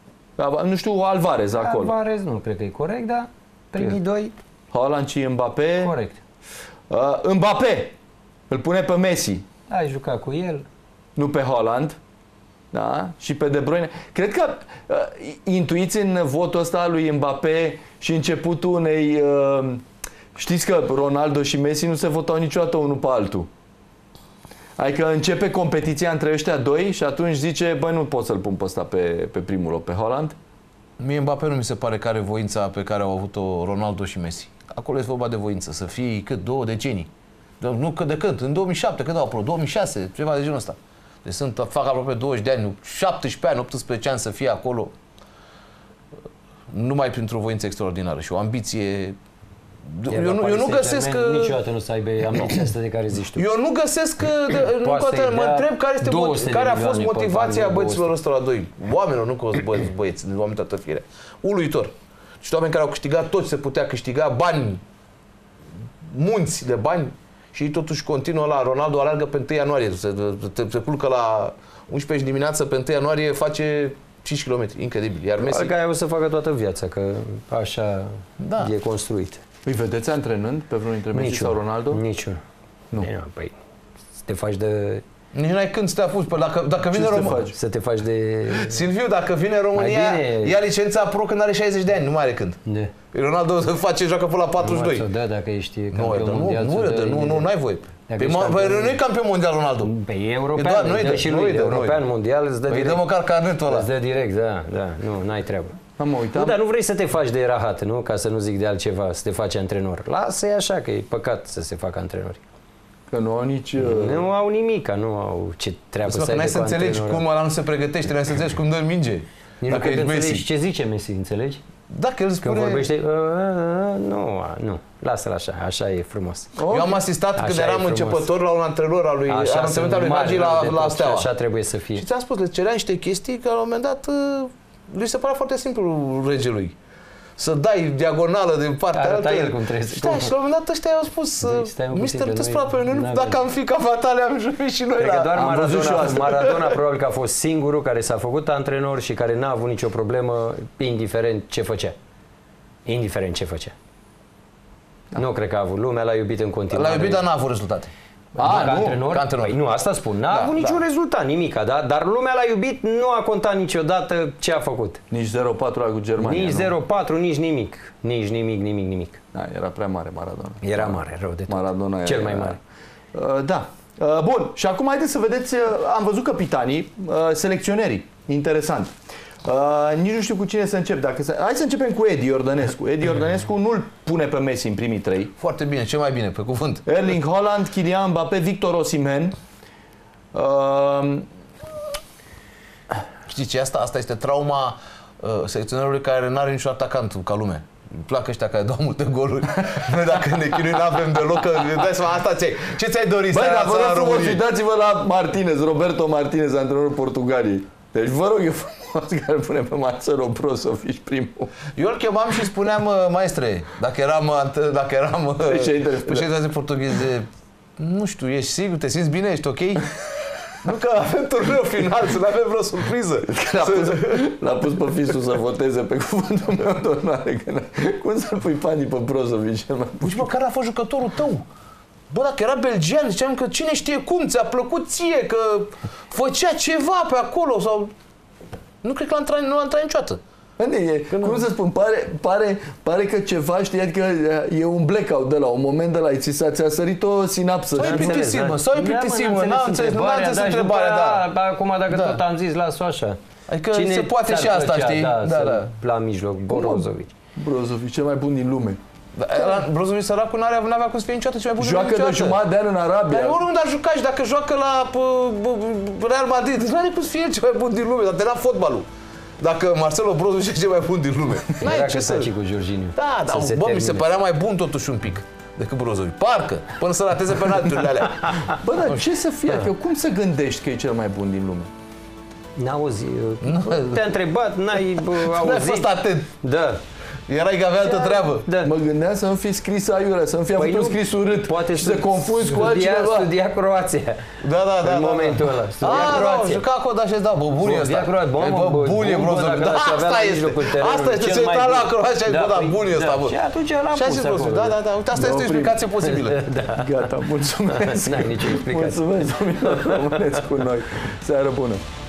Nu știu, Alvarez acolo. Alvarez nu cred că e corect, dar primii doi... Haaland și Mbappé. Corect. Uh, Mbappé. Îl pune pe Messi. Ai jucat cu el. Nu pe Haaland. Da? Și pe De Bruyne. Cred că uh, intuiți în votul ăsta lui Mbappé și începutul unei... Uh, știți că Ronaldo și Messi nu se votau niciodată unul pe altul. Adică începe competiția între ăștia doi și atunci zice, băi, nu pot să-l pun pe ăsta pe, pe primul loc, pe Haaland. Mie Mbappé nu mi se pare că are voința pe care au avut-o Ronaldo și Messi. Acolo este vorba de voință, să fii cât două decenii. De, nu cât de când, în două mii șapte, când au apărut, două mii șase, ceva de genul ăsta. Deci sunt, fac aproape douăzeci de ani, șaptesprezece ani, optsprezece ani să fie acolo. Numai printr-o voință extraordinară și o ambiție. Eu nu, eu nu găsesc că... Niciodată nu să aibă ambiția asta de care zici tu. Eu nu găsesc că... Nu poate, mă întreb care, este motiv, care a fost motivația băieților ăsta la doi. Oamenilor, nu că băieți, băieți, oameni toată firea. Uluitor. Și oameni care au câștigat tot ce se putea câștiga, bani, munți de bani, și totuși continuă la Ronaldo, alergă pe întâi ianuarie, se, se, se culcă la unsprezece dimineața, pe întâi ianuarie face cinci kilometri, incredibil. Iar Messi... Care o să facă toată viața, că așa da. E construit. Îi vedeți antrenând pe vreunul dintre Messi sau Ronaldo? Niciun. Nu. Nu. Păi, să te faci de Nici n-ai când să te apuci. Dacă, dacă vine România... Să te faci de... Silviu, dacă vine România, ia licența pro când are șaizeci de ani, nu mai are când. De. Ronaldo face, joacă până la patruzeci și doi. Da, dacă ești Nu, campion mondial. nu, nu, nu, n-ai voie. Păi nu e campion mondial Ronaldo. Pe european, îi dă și lui, european, mondial, îți dă direct. Îi dă măcar carnetul ăla. Îți dă direct, da, da, nu, n-ai treabă. Am uitat. Nu, dar nu vrei să te faci de rahat, nu? Ca să nu zic de altceva, să te faci antrenor. Lasă-i așa, că e păcat să se facă antrenori. Că nu au nici... Nu au nimic, nu au ce treabă să aibă cu să înțelegi cum ăla nu se pregătește, n-ai să înțelegi cum dă minge. Nici dacă nu înțelegi ce zice Messi, înțelegi? Dacă el spune... Când vorbește, nu, nu, lasă-l așa, așa e frumos. Eu am asistat așa când eram începător la un antrenor al lui, antrenor al lui Hagi la, la Steaua. Așa trebuie să fie. Și ți-am spus, le cerea niște chestii că la un moment dat lui se părea foarte simplu regelui. Să dai diagonală din partea altă. el cum trebuie să da, și la un moment dat ăștia au spus, mister, te sprape, dacă am fi ca Fatale, am jucat și noi. Cred la... că doar am Maradona, Maradona probabil că a fost singurul care s-a făcut antrenor și care n-a avut nicio problemă, indiferent ce făcea. Indiferent ce făcea. Da. Nu cred că a avut. Lumea l-a iubit în continuare. L-a iubit, dar n-a avut rezultate. A, ca nu, antrenor? Ca antrenor. Păi nu, asta spun. N-a da, avut niciun da. rezultat, nimica, da? Dar lumea l-a iubit, nu a contat niciodată ce a făcut. Nici zero patru cu Germania. Nici zero patru, nici nimic. Nici nimic, nimic, nimic. Da, era prea mare Maradona. Era mare, rău de tot. Maradona Cel era... mai mare. Uh, da. Uh, bun, și acum haideți să vedeți, uh, am văzut capitanii, uh, selecționerii. Interesant. Uh, nici nu știu cu cine să încep. Dacă să... Hai să începem cu Edi Iordănescu. Edi Iordănescu nu-l pune pe Messi în primii trei. Foarte bine, ce mai bine, pe cuvânt. Erling Haaland, Kylian Mbappé, Victor Osimhen. Uh... Știi ce? Asta, asta este trauma uh, selecționerului care nu are niciun atacant ca lume. Îmi plac ăștia care dau multe goluri. Noi dacă ne chinuim n-avem deloc, că dai seama, asta ce? Ce ți-ai dorit să ai la România? Băi, dar vă rog frumos, uitați-vă la Martinez, Roberto Martinez, antrenorul Portugaliei. Deci vă rog eu frumos care pune pe Marcelo Brozovic primul. Eu îl chemam și spuneam, maestre, dacă eram, dacă eram președinte portughez de, nu știu, ești sigur, te simți bine, ești ok? Nu că avem turneu final, să nu avem vreo surpriză. L-a pus, l-a pus pe fisul să voteze pe cuvântul meu de onoare. Cum să-l pui panii pe Brozovic? Nici măcar a fost jucătorul tău. Bă, dacă era belgian, ziceam că cine știe cum, ți-a plăcut ție, că făcea ceva pe acolo sau... Nu cred că l-a nu l-a intrat niciodată. E, cum să spun, pare, pare, pare că ceva, știi, adică e un blackout de la un moment de la ți s-a, ți-a sărit o sinapsă. Sau e plictisit, mă, sau e plictisit, mă, n-am înțeles, nu am înțeles întrebarea, da. Acum, dacă tot am zis, las-o așa. Adică se poate și asta, știi? Da, da. La mijloc, Brozovic. Brozovic, cel mai bun din lume. Brozovic săracul n-avea cum să fie niciodată cel mai bun. Joacă de jumătate de an în Arabia. Dar oriunde a jucat și dacă joacă la Real Madrid, nu are cum să fie cel mai bun din lume, dar termina fotbalul. Dacă Marcelo Brozovic e cel mai bun din lume. Era că să cu Jorginho. Da, da, bă, mi se părea mai bun totuși un pic decât Brozovic. Parcă, până să rateze penalturile alea. Bă, dar ce să fie? Că cum să gândești că e cel mai bun din lume? N-auzi, te-a întrebat, n-ai auzit. N-ai fost atent. Da. Erai că avea altă treabă. Da. Mă gândeam să nu fi scris aiurea, să nu fi avut păi scris urât. Poate și să confunzi cu altcineva. Studia Croația. Da, da, da. În da, momentul da. ăla. Studia A, Croația. Da, juca acolo, dar și da, bă, bun e ăsta. Bă, bun e Brozovic. Da, asta este. Asta este, se uita la Croația și bă, da, bun e ăsta, bă. Și atunci l-am pus acolo. Da, da, da, uite, asta este o explicație posibilă. Gata, mulțumesc. N-ai nicio explicație. Mulțumesc, domnilor, rămâneți cu noi. Seară bună.